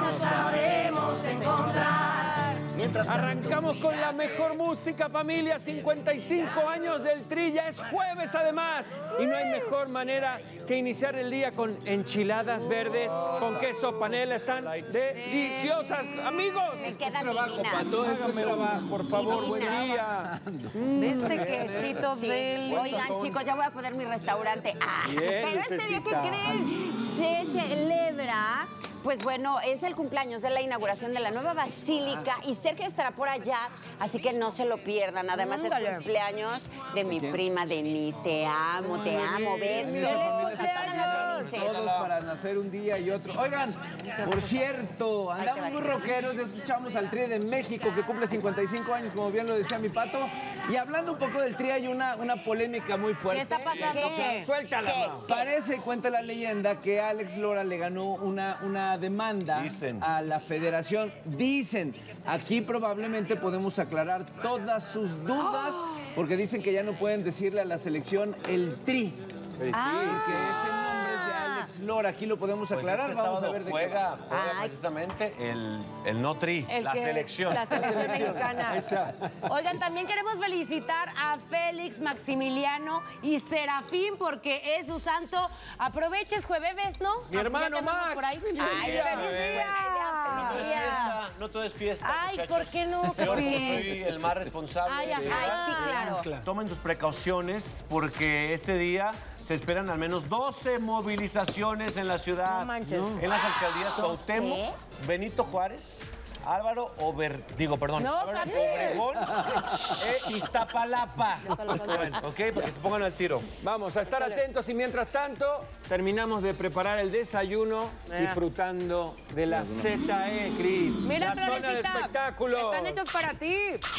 nos sabremos encontrar. Arrancamos con la mejor música, familia. 55 años del Tri, ya es jueves además. Y no hay mejor manera que iniciar el día con enchiladas verdes, con queso panela. Están deliciosas, amigos. Me quedan trabajo, divinas. Pato, hágame trabajo, por favor, buen día. Este quesito del... Oigan, chicos, ya voy a poner mi restaurante. Bien, pero este día, ¿qué creen? Se celebra... Pues bueno, es el cumpleaños de la inauguración de la nueva basílica y Sergio estará por allá, así que no se lo pierdan. Además es cumpleaños de mi prima Denise. Te amo, besos. Todos para nacer un día y otro. Oigan, por cierto, andamos muy rockeros, escuchamos al Tri de México que cumple 55 años, como bien lo decía mi Pato. Y hablando un poco del Tri, hay una polémica muy fuerte. ¿Qué está pasando? ¿Qué? Suéltala, Mau. Parece, cuenta la leyenda, que Alex Lora le ganó una demanda a la federación. Dicen, aquí probablemente podemos aclarar todas sus dudas, porque dicen que ya no pueden decirle a la selección el Tri. Que ese nombre es de Alex Lora. Aquí lo podemos aclarar. Vamos a ver de qué juega precisamente el no Tri, la selección. La selección mexicana. Oigan, también queremos felicitar a Félix, Maximiliano y Serafín porque es su santo. Aproveches, jueves, ¿no? Mi hermano Ya que andamos Max. por ahí. Feliz ¡Ay, día, feliz bebé. día! No todo es fiesta, Ay, muchachos. ¿por qué no? Yo ¿Por que qué? soy el más responsable. Ay, ajá. Ay, sí, claro. Tomen sus precauciones porque este día se esperan al menos 12 movilizaciones en la ciudad. No manches. En las alcaldías 12. Cuauhtémoc, Benito Juárez, Álvaro Obregón e Iztapalapa. Bueno, ok, para que se pongan al tiro. Vamos a estar atentos y mientras tanto terminamos de preparar el desayuno disfrutando de la ZE, Cris. Mira, la zona de Florecita, espectáculos. están hechos para ti.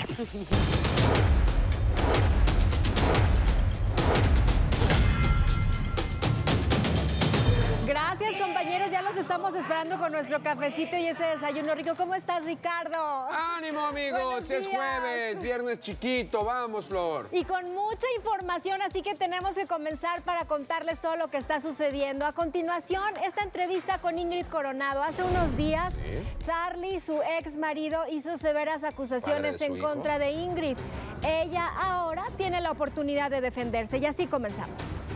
Gracias, compañeros. Ya los estamos esperando con nuestro cafecito y ese desayuno rico. ¿Cómo estás, Ricardo? ¡Ánimo, amigos! Buenos Es días. jueves, viernes chiquito. Vamos, Flor. Y con mucha información, así que tenemos que comenzar para contarles todo lo que está sucediendo. A continuación, esta entrevista con Ingrid Coronado. Hace unos días, Charlie, su ex marido, hizo severas acusaciones Padre de su en hijo. contra de Ingrid. Ella ahora tiene la oportunidad de defenderse y así comenzamos.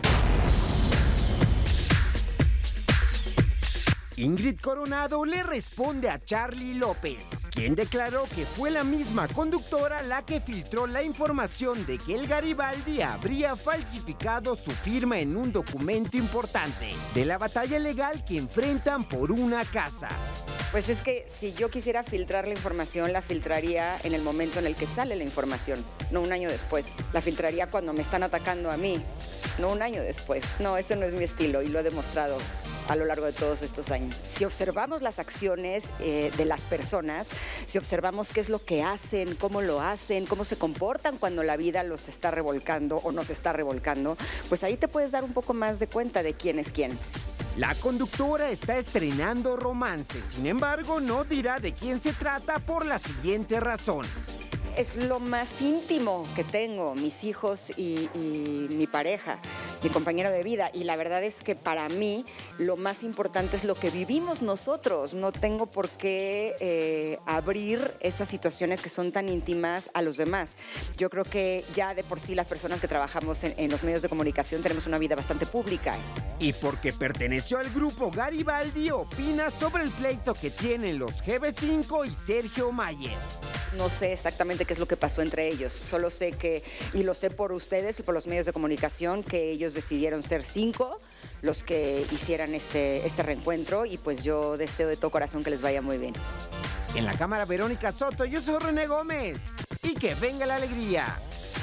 Ingrid Coronado le responde a Charlie López, quien declaró que fue la misma conductora la que filtró la información de que el Garibaldi habría falsificado su firma en un documento importante de la batalla legal que enfrentan por una casa. Pues es que si yo quisiera filtrar la información, la filtraría en el momento en el que sale la información, no un año después. La filtraría cuando me están atacando a mí, no un año después. No, ese no es mi estilo y lo he demostrado a lo largo de todos estos años. Si observamos las acciones de las personas, si observamos qué es lo que hacen, cómo lo hacen, cómo se comportan cuando la vida los está revolcando o nos está revolcando, pues ahí te puedes dar un poco más de cuenta de quién es quién. La conductora está estrenando romance, sin embargo, no dirá de quién se trata por la siguiente razón. Es lo más íntimo que tengo, mis hijos y mi pareja, mi compañero de vida. Y la verdad es que para mí lo más importante es lo que vivimos nosotros. No tengo por qué abrir esas situaciones que son tan íntimas a los demás. Yo creo que ya de por sí las personas que trabajamos en los medios de comunicación tenemos una vida bastante pública. Y porque perteneció al grupo Garibaldi, opina sobre el pleito que tienen los GB5 y Sergio Mayer. No sé exactamente qué es lo que pasó entre ellos. Solo sé que, y lo sé por ustedes y por los medios de comunicación, que ellos decidieron ser 5 los que hicieran este reencuentro y pues yo deseo de todo corazón que les vaya muy bien. En la cámara Verónica Soto, yo soy René Gómez. Y que venga la alegría.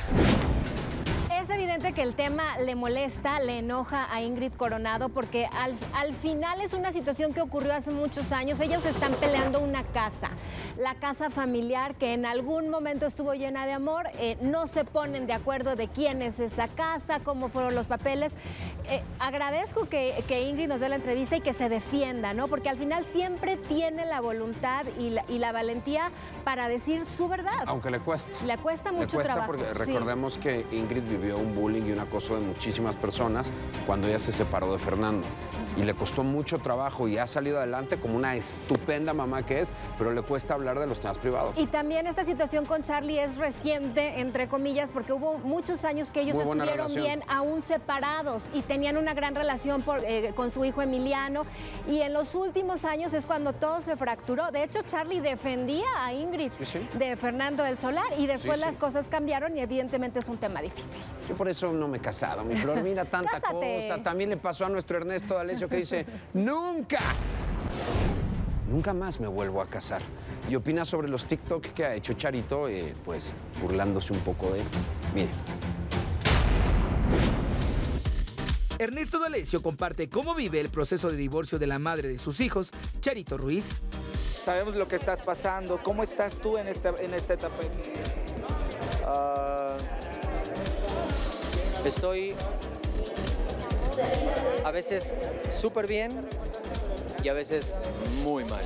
Es evidente que el tema le molesta, le enoja a Ingrid Coronado porque al final es una situación que ocurrió hace muchos años. Ellos están peleando una casa, la casa familiar que en algún momento estuvo llena de amor. No se ponen de acuerdo de quién es esa casa, cómo fueron los papeles. agradezco que Ingrid nos dé la entrevista y que se defienda, ¿no? Porque al final siempre tiene la voluntad y la valentía para decir su verdad. Aunque le cuesta. Le cuesta mucho trabajo. Porque recordemos que Ingrid vivió un bullying y un acoso de muchísimas personas cuando ella se separó de Fernando. Y le costó mucho trabajo y ha salido adelante como una estupenda mamá que es, pero le cuesta hablar de los temas privados. Y también esta situación con Charlie es reciente, entre comillas, porque hubo muchos años que ellos estuvieron bien, aún separados, y tenían una gran relación con su hijo Emiliano. Y en los últimos años es cuando todo se fracturó. De hecho, Charlie defendía a Ingrid de Fernando del Solar y después las cosas cambiaron y evidentemente es un tema difícil. Yo por eso no me he casado, mi Flor. Mira tanta cosa. También le pasó a nuestro Ernesto D'Alessio que dice, ¡nunca! Nunca más me vuelvo a casar. Y opina sobre los TikTok que ha hecho Charito, pues burlándose un poco de él. Mire. Ernesto D'Alessio comparte cómo vive el proceso de divorcio de la madre de sus hijos, Charito Ruiz. Sabemos lo que estás pasando. ¿Cómo estás tú en esta etapa? Estoy a veces súper bien y a veces muy mal.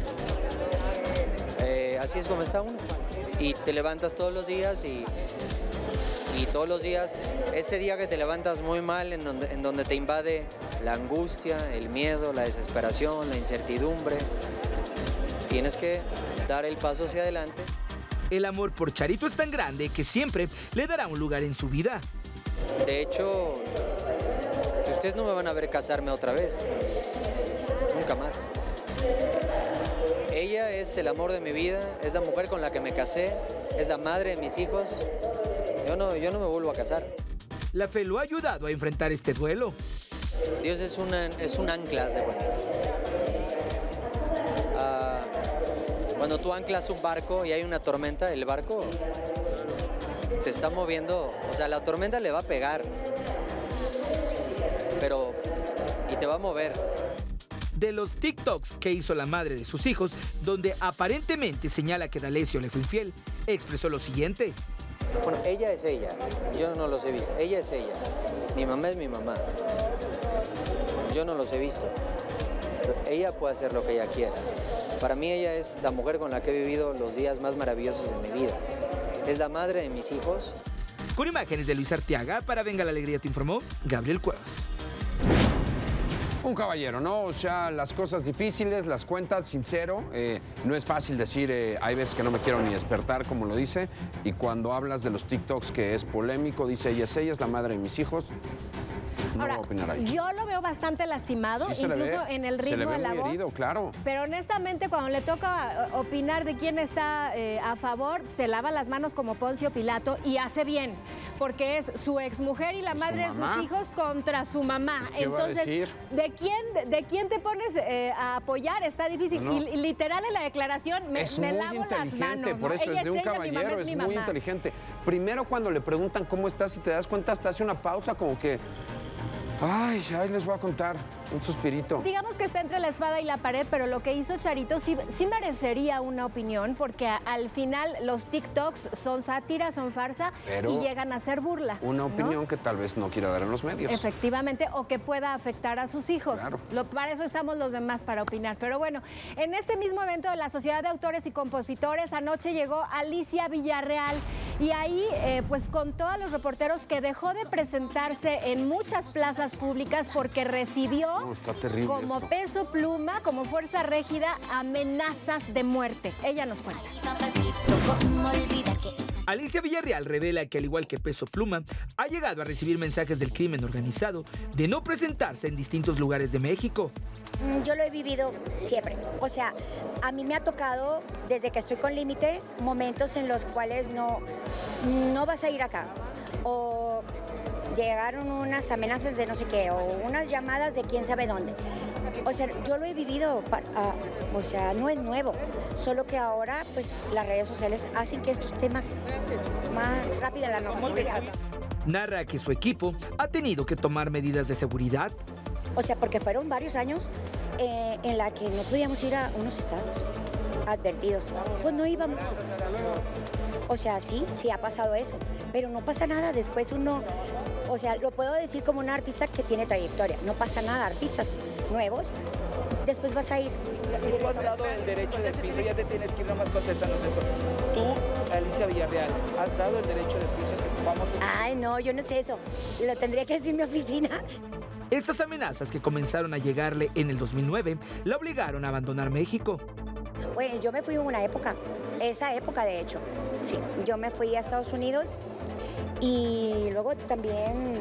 Así es como está uno. Y te levantas todos los días y todos los días, ese día que te levantas muy mal, en donde te invade la angustia, el miedo, la desesperación, la incertidumbre, tienes que dar el paso hacia adelante. El amor por Charito es tan grande que siempre le dará un lugar en su vida. De hecho, ustedes no me van a ver casarme otra vez. Nunca más. Ella es el amor de mi vida, es la mujer con la que me casé, es la madre de mis hijos. Yo no me vuelvo a casar. La fe lo ha ayudado a enfrentar este duelo. Dios es un ancla, ¿se cuenta? Cuando tú anclas un barco y hay una tormenta, el barco se está moviendo. O sea, la tormenta le va a pegar, y te va a mover. De los TikToks que hizo la madre de sus hijos, donde aparentemente señala que D'Alessio le fue infiel, expresó lo siguiente. Bueno, ella es ella, yo no los he visto. Ella es ella, mi mamá es mi mamá. Yo no los he visto. Pero ella puede hacer lo que ella quiera. Para mí ella es la mujer con la que he vivido los días más maravillosos de mi vida. Es la madre de mis hijos. Con imágenes de Luis Arteaga, para Venga la Alegría te informó Gabriel Cuevas. Un caballero, ¿no? O sea, las cosas difíciles, las cuentas sincero. No es fácil decir, hay veces que no me quiero ni despertar, como lo dice. Y cuando hablas de los TikToks que es polémico, dice ella es la madre de mis hijos. No Ahora, voy a opinar ahí. Yo lo veo bastante lastimado, Sí, incluso en el ritmo de la voz. Herido, claro. Pero honestamente, cuando le toca opinar de quién está a favor, se lava las manos como Poncio Pilato y hace bien, porque es su exmujer y la madre de sus hijos contra su mamá. ¿Qué va a decir? ¿de quién te pones a apoyar? Está difícil. No. Y literal en la declaración me lavo las manos. Por eso Ella es de un ella, caballero, es mi muy mamá. inteligente. Primero, cuando le preguntan cómo estás, si te das cuenta, hasta hace una pausa como que... Ay, les voy a contar un suspirito. Digamos que está entre la espada y la pared, pero lo que hizo Charito sí merecería una opinión, porque al final los TikToks son sátira, son farsa y llegan a ser burla. Una opinión, ¿no? que tal vez no quiera dar en los medios. Efectivamente, o que pueda afectar a sus hijos. Claro. Para eso estamos los demás, para opinar. Pero bueno, en este mismo evento de la Sociedad de Autores y Compositores, anoche llegó Alicia Villarreal y ahí pues contó a los reporteros que dejó de presentarse en muchas plazas públicas porque recibió como peso pluma, como fuerza rígida, amenazas de muerte. Ella nos cuenta. Alicia Villarreal revela que, al igual que Peso Pluma, ha llegado a recibir mensajes del crimen organizado de no presentarse en distintos lugares de México. Yo lo he vivido siempre. O sea, a mí me ha tocado, desde que estoy con Límite, momentos en los cuales no vas a ir acá. O llegaron unas amenazas de no sé qué, o unas llamadas de quién sabe dónde. O sea, yo lo he vivido, o sea, no es nuevo, solo que ahora pues las redes sociales hacen que estos temas más rápida la noticia. Narra que su equipo ha tenido que tomar medidas de seguridad. O sea, porque fueron varios años en la que no podíamos ir a unos estados advertidos. Pues no íbamos. O sea, sí ha pasado eso, pero no pasa nada. Después uno, o sea, lo puedo decir como una artista que tiene trayectoria. No pasa nada, artistas nuevos, después vas a ir. Tú has dado el derecho de piso, ya te tienes que ir nomás contestando esto. Tú, Alicia Villarreal, has dado el derecho de piso que vamos a... Ay, no, yo no sé eso. Lo tendría que decir mi oficina. Estas amenazas que comenzaron a llegarle en el 2009 la obligaron a abandonar México. Bueno, yo me fui en una época, esa época de hecho, sí. Yo me fui a Estados Unidos y luego también,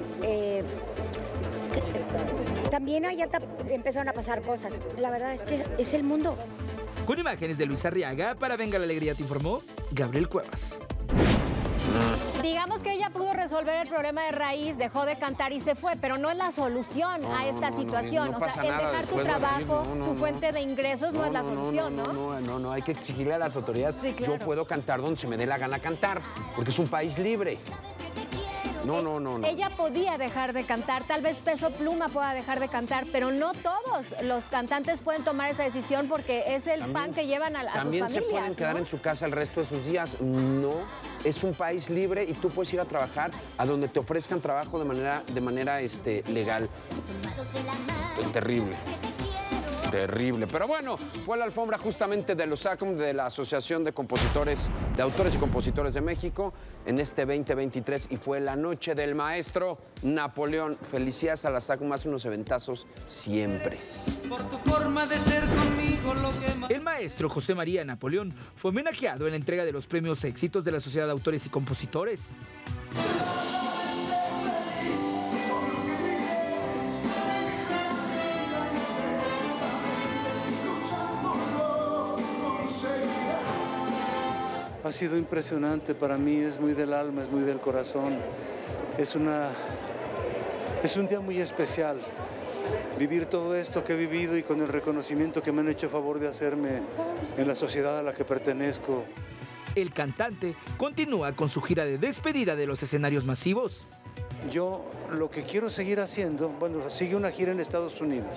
también allá empezaron a pasar cosas. La verdad es que es el mundo. Con imágenes de Luis Arriaga, para Venga la Alegría te informó Gabriel Cuevas. Digamos que ella pudo resolver el problema de raíz, dejó de cantar y se fue, pero no es la solución a esta situación. no O sea, pasa el nada dejar tu después de trabajo, seguir, tu fuente de ingresos no es la solución, ¿no? No, hay que exigirle a las autoridades. Sí, claro. Yo puedo cantar donde se me dé la gana cantar, porque es un país libre. No. Ella podía dejar de cantar, tal vez Peso Pluma pueda dejar de cantar, pero no todos los cantantes pueden tomar esa decisión porque es el pan que llevan a sus familias. También se pueden quedar en su casa el resto de sus días. No, es un país libre y tú puedes ir a trabajar a donde te ofrezcan trabajo de manera legal. Terrible. Terrible. Pero bueno, fue la alfombra justamente de los ACM, de la Asociación de Compositores, de Autores y Compositores de México, en este 2023, y fue la noche del maestro Napoleón. Felicidades a las ACM, hace unos eventazos siempre. Por tu forma de ser conmigo, lo que... El maestro José María Napoleón fue homenajeado en la entrega de los premios Éxitos de la Sociedad de Autores y Compositores. Ha sido impresionante para mí, es muy del alma, es muy del corazón. Es un día muy especial. Vivir todo esto que he vivido y con el reconocimiento que me han hecho favor de hacerme en la sociedad a la que pertenezco. El cantante continúa con su gira de despedida de los escenarios masivos. Yo lo que quiero seguir haciendo, bueno, sigue una gira en Estados Unidos.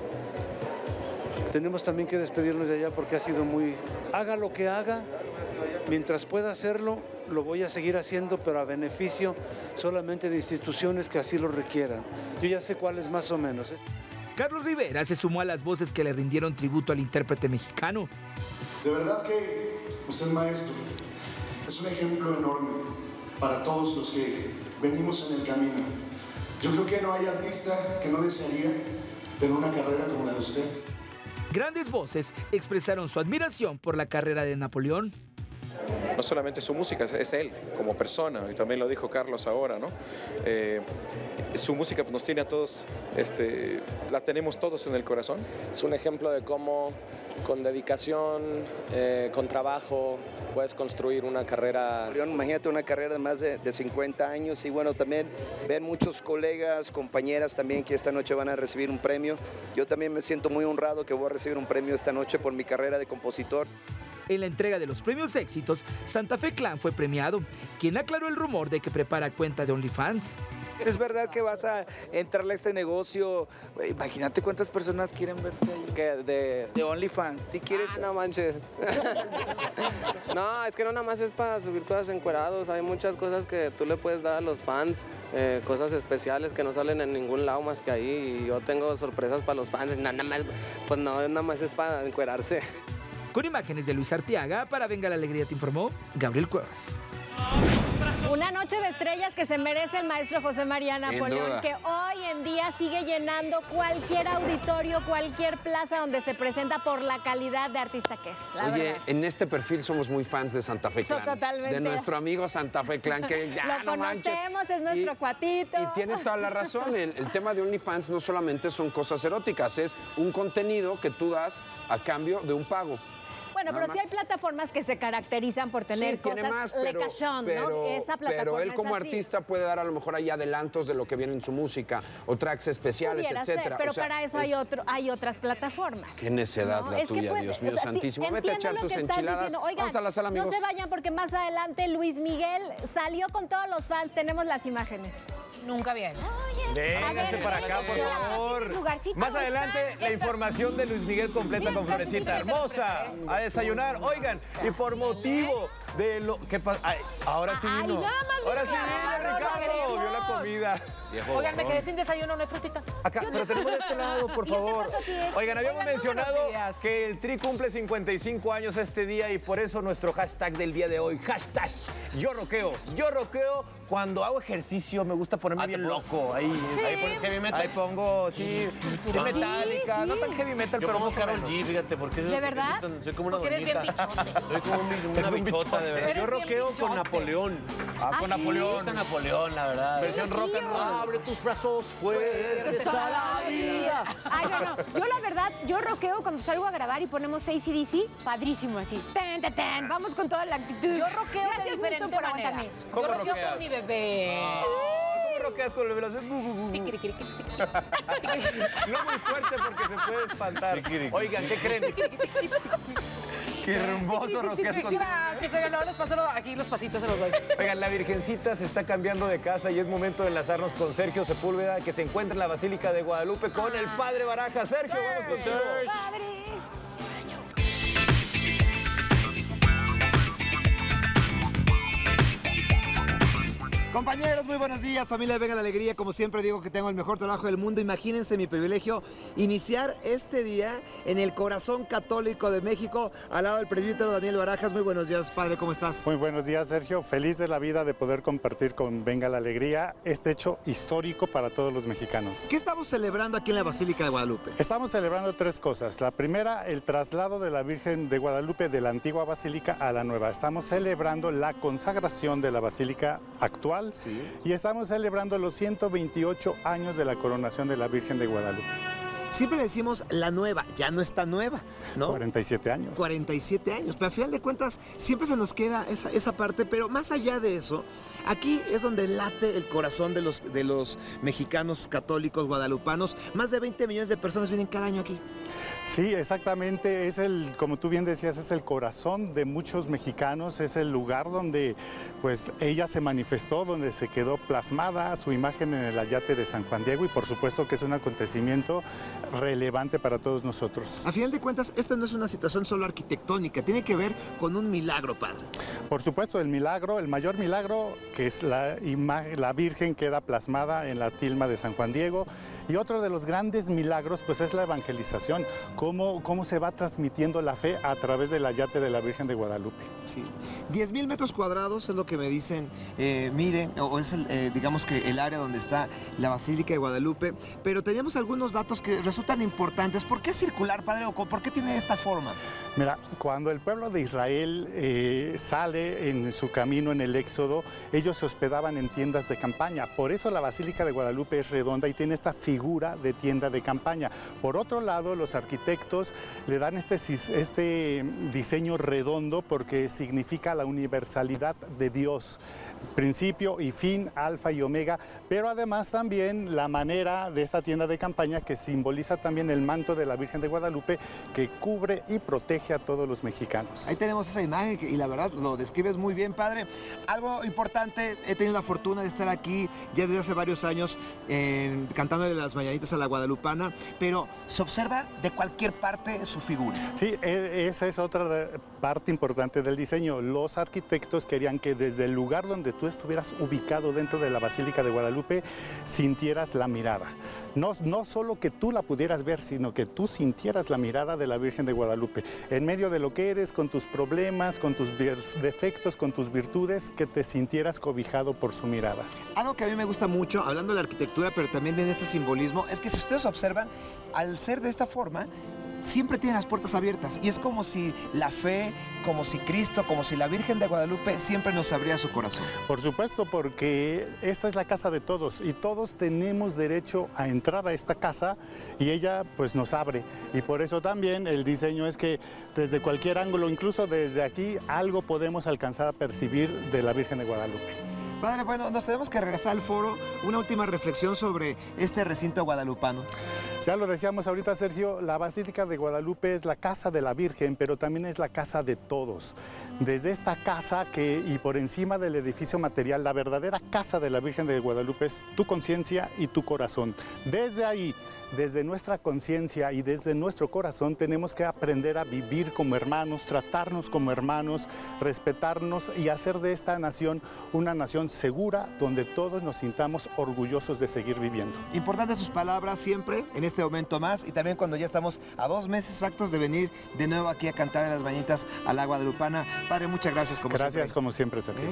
Tenemos también que despedirnos de allá porque ha sido muy... Haga lo que haga, mientras pueda hacerlo, lo voy a seguir haciendo, pero a beneficio solamente de instituciones que así lo requieran. Yo ya sé cuáles más o menos. Carlos Rivera se sumó a las voces que le rindieron tributo al intérprete mexicano. De verdad que usted, maestro, es un ejemplo enorme para todos los que venimos en el camino. Yo creo que no hay artista que no desearía tener una carrera como la de usted. Grandes voces expresaron su admiración por la carrera de Napoleón. No solamente su música, es él como persona, y también lo dijo Carlos ahora, ¿no? Su música nos tiene a todos, la tenemos todos en el corazón. Es un ejemplo de cómo con dedicación, con trabajo, puedes construir una carrera. Imagínate una carrera de más de 50 años y bueno, también ven muchos colegas, compañeras también que esta noche van a recibir un premio. Yo también me siento muy honrado que voy a recibir un premio esta noche por mi carrera de compositor. En la entrega de los premios Éxitos, Santa Fe Clan fue premiado, quien aclaró el rumor de que prepara cuenta de OnlyFans. ¿Es verdad que vas a entrarle a este negocio? Imagínate cuántas personas quieren verte ahí. De OnlyFans, si quieres... no manches. No, es que no nada más es para subir cosas encuerados. Hay muchas cosas que tú le puedes dar a los fans, cosas especiales que no salen en ningún lado más que ahí. Y yo tengo sorpresas para los fans. Nada más es para encuerarse. Con imágenes de Luis Arteaga, para Venga la Alegría te informó Gabriel Cuevas. Una noche de estrellas que se merece el maestro José María Napoleón, duda. que hoy en día sigue llenando cualquier auditorio, cualquier plaza donde se presenta por la calidad de artista que es, la Oye, verdad. en este perfil somos muy fans de Santa Fe Clan. Totalmente. De nuestro amigo Santa Fe Clan, que ya Lo no manches. conocemos, es nuestro cuatito. Y tiene toda la razón. El tema de OnlyFans no solamente son cosas eróticas, es un contenido que tú das a cambio de un pago. Bueno, Nada pero sí más. hay plataformas que se caracterizan por tener Sí, tiene cosas más, pero, lecachón, ¿no? Esa plataforma pero él como es así. artista puede dar a lo mejor ahí adelantos de lo que viene en su música o tracks especiales, Pudiera ser, etcétera. pero O sea, para eso hay otras plataformas. Qué necedad ¿no? la Es que tuya, puede- Dios mío o sea, sí, santísimo. Vete a entiendo echar lo tus que estás enchiladas. diciendo. Oigan, Vamos a la sala, amigos. no se vayan porque más adelante Luis Miguel salió con todos los fans. Tenemos las imágenes. Nunca vienes. Véngase para acá, por favor. Más adelante, la información de Luis Miguel completa con Florecita Hermosa. A desayunar. Oigan, y por motivo de lo que pasa. Ahora sí vino. Ahora sí vino, Ricardo. Vio la comida. Oigan, me quedé sin desayuno, no es frutita. Acá, pero tenemos de este lado, por favor. Oigan, habíamos mencionado que el Tri cumple 55 años este día y por eso nuestro hashtag del día de hoy, hashtag Yo Roqueo. Yo roqueo cuando hago ejercicio, me gusta ponerme bien loco. Ahí pones heavy metal. Ahí pongo, sí, metálica, no tan heavy metal, pero pongo Karol G, fíjate, porque es ¿De verdad? Soy como una Porque eres bien doñita. Soy como una bichota, de verdad. Yo roqueo con Napoleón. Con Napoleón. Me gusta Napoleón, la verdad. Versión rock and roll. Abre tus brazos fuertes a la vida. Ay, no. Yo la verdad, yo roqueo cuando salgo a grabar y ponemos AC/DC, padrísimo así. Vamos con toda la actitud. Yo roqueo de diferente manera. Yo roqueo con mi bebé. ¿Cómo roqueas con el bebé? No muy fuerte porque se puede espantar. Oigan, ¿qué creen? Qué hermoso roqueas con... Gracias, oigan, no, les paso aquí los pasitos se los doy. Oigan, la Virgencita se está cambiando de casa y es momento de enlazarnos con Sergio Sepúlveda, que se encuentra en la Basílica de Guadalupe con el Padre Barajas. Sergio, vamos contigo. Compañeros, muy buenos días, familia de Venga la Alegría. Como siempre digo que tengo el mejor trabajo del mundo. Imagínense mi privilegio iniciar este día en el corazón católico de México, al lado del presbítero Daniel Barajas. Muy buenos días, padre, ¿cómo estás? Muy buenos días, Sergio. Feliz de la vida de poder compartir con Venga la Alegría este hecho histórico para todos los mexicanos. ¿Qué estamos celebrando aquí en la Basílica de Guadalupe? Estamos celebrando tres cosas. La primera, el traslado de la Virgen de Guadalupe de la antigua basílica a la nueva. Estamos celebrando la consagración de la basílica actual. Sí. Y estamos celebrando los 128 años de la coronación de la Virgen de Guadalupe. Siempre decimos la nueva, ya no está nueva, ¿no? 47 años. 47 años, pero al final de cuentas siempre se nos queda esa parte, pero más allá de eso, aquí es donde late el corazón de los mexicanos católicos guadalupanos. Más de 20 millones de personas vienen cada año aquí. Sí, exactamente, como tú bien decías, es el corazón de muchos mexicanos, es el lugar donde pues ella se manifestó, donde se quedó plasmada su imagen en el ayate de San Juan Diego y por supuesto que es un acontecimiento relevante para todos nosotros. A final de cuentas, esta no es una situación solo arquitectónica, tiene que ver con un milagro, padre. Por supuesto, el mayor milagro, que es la Virgen queda plasmada en la tilma de San Juan Diego. Y otro de los grandes milagros, pues es la evangelización, cómo se va transmitiendo la fe a través del ayate de la Virgen de Guadalupe. Sí. 10,000 metros cuadrados es lo que me dicen, mide, o es digamos que el área donde está la Basílica de Guadalupe, pero teníamos algunos datos que resultan importantes. ¿Por qué es circular, padre? ¿O por qué tiene esta forma? Mira, cuando el pueblo de Israel sale en su camino en el Éxodo, ellos se hospedaban en tiendas de campaña. Por eso la Basílica de Guadalupe es redonda y tiene esta figura de tienda de campaña. Por otro lado, los arquitectos le dan este diseño redondo porque significa la universalidad de Dios, principio y fin, alfa y omega, pero además también la manera de esta tienda de campaña que simboliza también el manto de la Virgen de Guadalupe que cubre y protege a todos los mexicanos. Ahí tenemos esa imagen y la verdad lo describes muy bien, padre. Algo importante, he tenido la fortuna de estar aquí ya desde hace varios años cantándole las mañanitas a la guadalupana, pero se observa de cualquier parte su figura. Sí, esa es otra parte importante del diseño. Los arquitectos querían que desde el lugar donde tú estuvieras ubicado dentro de la Basílica de Guadalupe sintieras la mirada. No solo que tú la pudieras ver, sino que tú sintieras la mirada de la Virgen de Guadalupe. En medio de lo que eres, con tus problemas, con tus defectos, con tus virtudes, que te sintieras cobijado por su mirada. Algo que a mí me gusta mucho, hablando de la arquitectura, pero también de este simbolismo, es que si ustedes observan, al ser de esta forma, siempre tienen las puertas abiertas y es como si la fe, como si Cristo, como si la Virgen de Guadalupe siempre nos abría su corazón. Por supuesto, porque esta es la casa de todos y todos tenemos derecho a entrar a esta casa y ella pues nos abre y por eso también el diseño es que desde cualquier ángulo, incluso desde aquí, algo podemos alcanzar a percibir de la Virgen de Guadalupe. Padre, bueno, nos tenemos que regresar al foro. Una última reflexión sobre este recinto guadalupano. Ya lo decíamos ahorita, Sergio, la Basílica de Guadalupe es la casa de la Virgen, pero también es la casa de todos. Desde esta casa y por encima del edificio material, la verdadera casa de la Virgen de Guadalupe es tu conciencia y tu corazón. Desde ahí, desde nuestra conciencia y desde nuestro corazón, tenemos que aprender a vivir como hermanos, tratarnos como hermanos, respetarnos y hacer de esta nación una nación segura donde todos nos sintamos orgullosos de seguir viviendo. Importantes sus palabras siempre, en este momento más, y también cuando ya estamos a 2 meses exactos de venir de nuevo aquí a cantar en las mañanitas a la guadalupana. Padre, muchas gracias como siempre. Gracias como siempre, Sergio.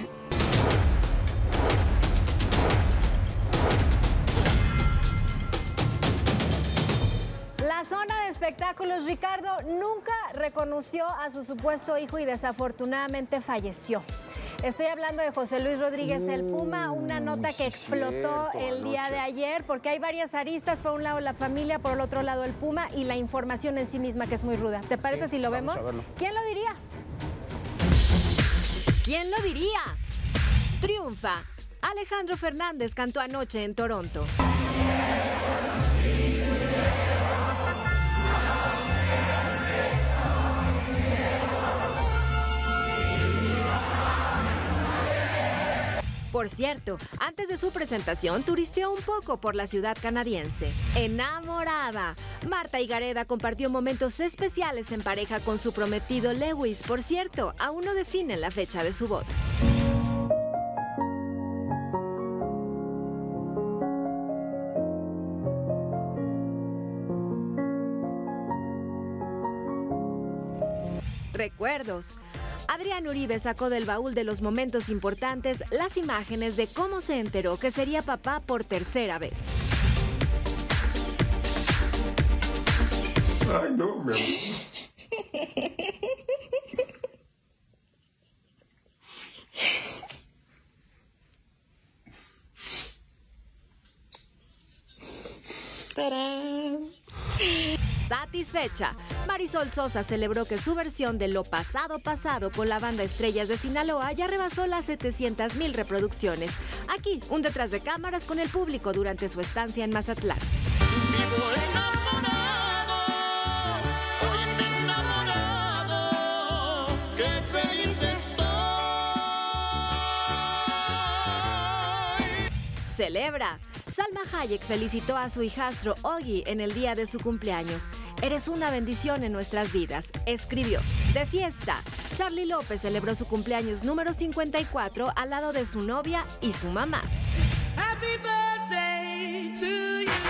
La zona de espectáculos, Ricardo, nunca reconoció a su supuesto hijo y desafortunadamente falleció. Estoy hablando de José Luis Rodríguez el Puma, una nota que explotó el día de ayer, porque hay varias aristas, por un lado la familia, por el otro lado el Puma y la información en sí misma que es muy ruda. ¿Te parece si lo vemos? ¿Quién lo diría? ¿Quién lo diría? Triunfa. Alejandro Fernández cantó anoche en Toronto. Por cierto, antes de su presentación, turisteó un poco por la ciudad canadiense. ¡Enamorada! Marta Higareda compartió momentos especiales en pareja con su prometido Lewis. Por cierto, aún no definen la fecha de su boda. Recuerdos. Adrián Uribe sacó del baúl de los momentos importantes las imágenes de cómo se enteró que sería papá por tercera vez. Ay, no, mi amor. ¡Tarán! Satisfecha, Marisol Sosa celebró que su versión de Lo Pasado Pasado con la banda Estrellas de Sinaloa ya rebasó las 700,000 reproducciones. Aquí, un detrás de cámaras con el público durante su estancia en Mazatlán. ¡Qué feliz estoy! Celebra. Salma Hayek felicitó a su hijastro Ogi en el día de su cumpleaños. Eres una bendición en nuestras vidas, escribió. De fiesta, Charly López celebró su cumpleaños número 54 al lado de su novia y su mamá. Happy birthday to you.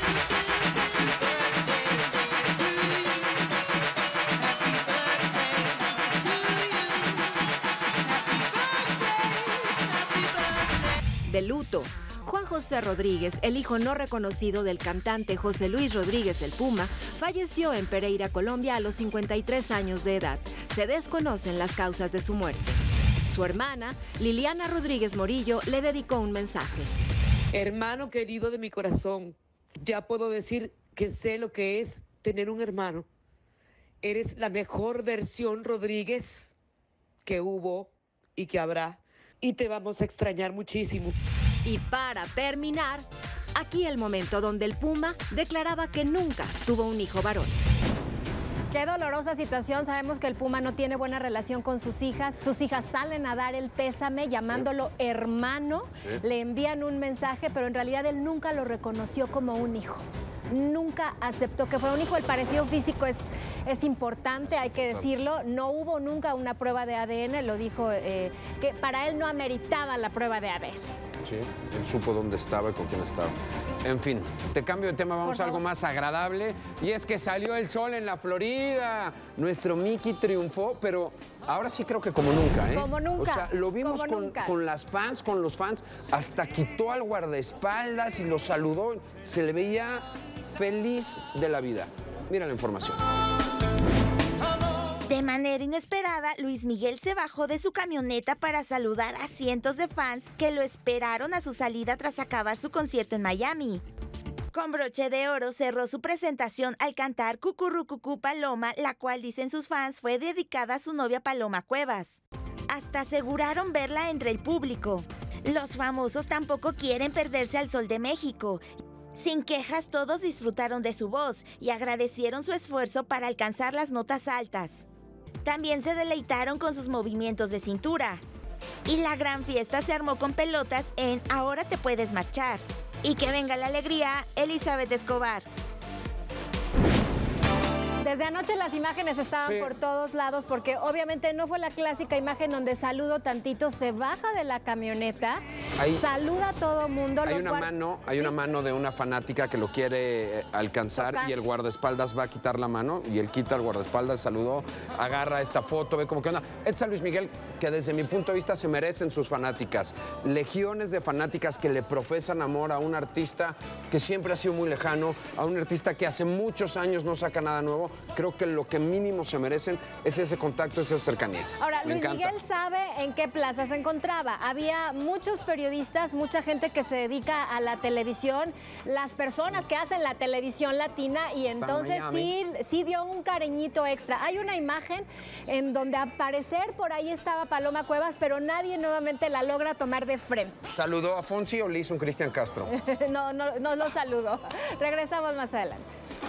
De luto, Juan José Rodríguez, el hijo no reconocido del cantante José Luis Rodríguez el Puma, falleció en Pereira, Colombia, a los 53 años de edad. Se desconocen las causas de su muerte. Su hermana, Liliana Rodríguez Morillo, le dedicó un mensaje. Hermano querido de mi corazón, ya puedo decir que sé lo que es tener un hermano. Eres la mejor versión, Rodríguez, que hubo y que habrá. Y te vamos a extrañar muchísimo. Y para terminar, aquí el momento donde el Puma declaraba que nunca tuvo un hijo varón. Qué dolorosa situación. Sabemos que el Puma no tiene buena relación con sus hijas. Sus hijas salen a dar el pésame llamándolo hermano. Sí. Le envían un mensaje, pero en realidad él nunca lo reconoció como un hijo. Nunca aceptó que fuera un hijo. El parecido físico es importante, hay que decirlo. No hubo nunca una prueba de ADN. Lo dijo que para él no ameritaba la prueba de ADN. Sí, él supo dónde estaba y con quién estaba. En fin, te cambio de tema, vamos a algo más agradable. Y es que salió el sol en la Florida. Nuestro Mickey triunfó, pero ahora sí creo que como nunca, ¿eh? Como nunca. O sea, lo vimos con las fans, con los fans. Hasta quitó al guardaespaldas y lo saludó. Se le veía feliz de la vida. Mira la información. De manera inesperada, Luis Miguel se bajó de su camioneta para saludar a cientos de fans que lo esperaron a su salida tras acabar su concierto en Miami. Con broche de oro cerró su presentación al cantar Cucurrucucú Paloma, la cual dicen sus fans fue dedicada a su novia Paloma Cuevas. Hasta aseguraron verla entre el público. Los famosos tampoco quieren perderse al Sol de México. Sin quejas, todos disfrutaron de su voz y agradecieron su esfuerzo para alcanzar las notas altas. También se deleitaron con sus movimientos de cintura. Y la gran fiesta se armó con pelotas en Ahora te puedes marchar. Y que venga la alegría, Elizabeth Escobar. Desde anoche las imágenes estaban por todos lados porque obviamente no fue la clásica imagen donde saludo tantito, se baja de la camioneta, saluda a todo mundo. Hay una mano de una fanática que lo quiere alcanzar y el guardaespaldas va a quitar la mano y él quita el guardaespaldas, saludó, agarra esta foto, ve como que onda. Este es Luis Miguel, que desde mi punto de vista se merecen sus fanáticas. Legiones de fanáticas que le profesan amor a un artista que siempre ha sido muy lejano, a un artista que hace muchos años no saca nada nuevo. Creo que lo que mínimo se merecen es ese contacto, esa cercanía. Ahora, Luis Miguel sabe en qué plaza se encontraba. Había muchos periodistas, mucha gente que se dedica a la televisión, las personas que hacen la televisión latina y entonces sí dio un cariñito extra. Hay una imagen en donde al parecer por ahí estaba Paloma Cuevas, pero nadie nuevamente la logra tomar de frente. ¿Saludó a Fonsi o le hizo un Cristian Castro? No lo saludo. Regresamos más adelante.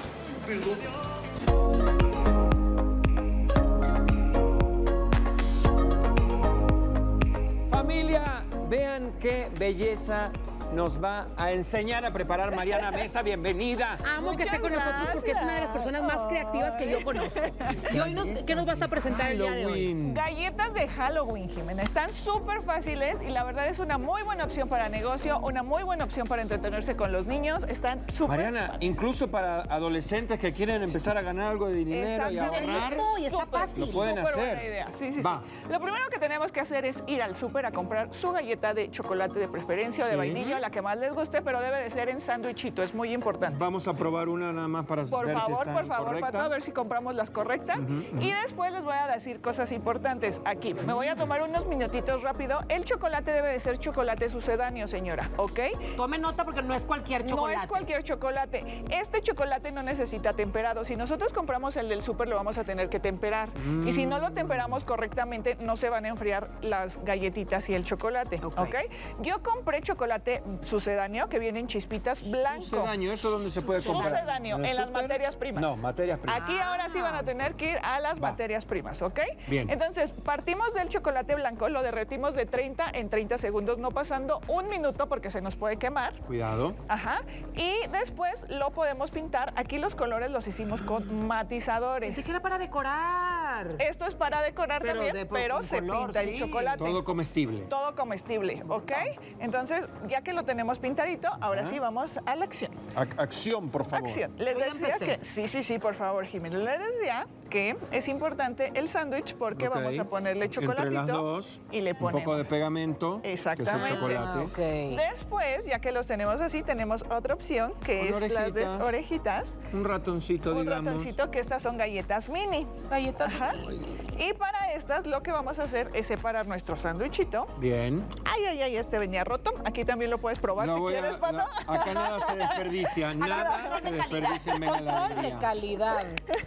Familia, vean qué belleza nos va a enseñar a preparar Mariana Mesa. Bienvenida. Amo que esté con nosotros porque es una de las personas más creativas que yo conozco. Y hoy ¿qué nos vas a presentar el día de hoy? Galletas de Halloween, Jimena. Están súper fáciles y la verdad es una muy buena opción para negocio, una muy buena opción para entretenerse con los niños. Están súper Mariana, fáciles. Incluso para adolescentes que quieren empezar a ganar algo de dinero y ahorrar, y está fácil. lo pueden hacer. Buena idea. Sí. Lo primero que tenemos que hacer es ir al súper a comprar su galleta de chocolate de preferencia o de vainilla, la que más les guste, pero debe de ser en sándwichito, es muy importante. Vamos a probar una nada más para ver si está por favor, correcta. Pato, a ver si compramos las correctas. Y después les voy a decir cosas importantes. Aquí, me voy a tomar unos minutitos rápido. El chocolate debe de ser chocolate sucedáneo, señora, ¿ok? Tome nota porque no es cualquier chocolate. No es cualquier chocolate. Este chocolate no necesita temperado. Si nosotros compramos el del súper, lo vamos a tener que temperar. Y si no lo temperamos correctamente, no se van a enfriar las galletitas y el chocolate, ¿ok? Yo compré chocolate sucedáneo, que viene en chispitas blanco. Sucedáneo, ¿eso dónde se puede comprar? Sucedáneo, en las materias primas. No, materias primas. Aquí ahora sí van a tener que ir a las materias primas, ¿ok? Bien. Entonces, partimos del chocolate blanco, lo derretimos de 30 en 30 segundos, no pasando un minuto porque se nos puede quemar. Cuidado. Ajá. Y después lo podemos pintar. Aquí los colores los hicimos con matizadores. Pensé que era para decorar. Esto es para decorar también, pero se pinta el chocolate. Todo comestible. Todo comestible, ¿ok? Entonces, ya que lo tenemos pintadito, ahora sí vamos a la acción. Acción, por favor. Acción. Les decía que... Sí, por favor, Jimena. Les decía que es importante el sándwich porque vamos a ponerle chocolatito. Entre las dos, y le ponemos un poco de pegamento. Exactamente. Que es el chocolate. Después, ya que los tenemos así, tenemos otra opción que es las de orejitas. Un ratoncito, digamos. Un ratoncito, que estas son galletas mini. Galletas. Ajá. Y para estas lo que vamos a hacer es separar nuestro sándwichito. Bien. Ay, este venía roto. Aquí también lo puedes probar si quieres, Pato. Acá nada se desperdicia, nada se desperdicia en Venga la Control de calidad.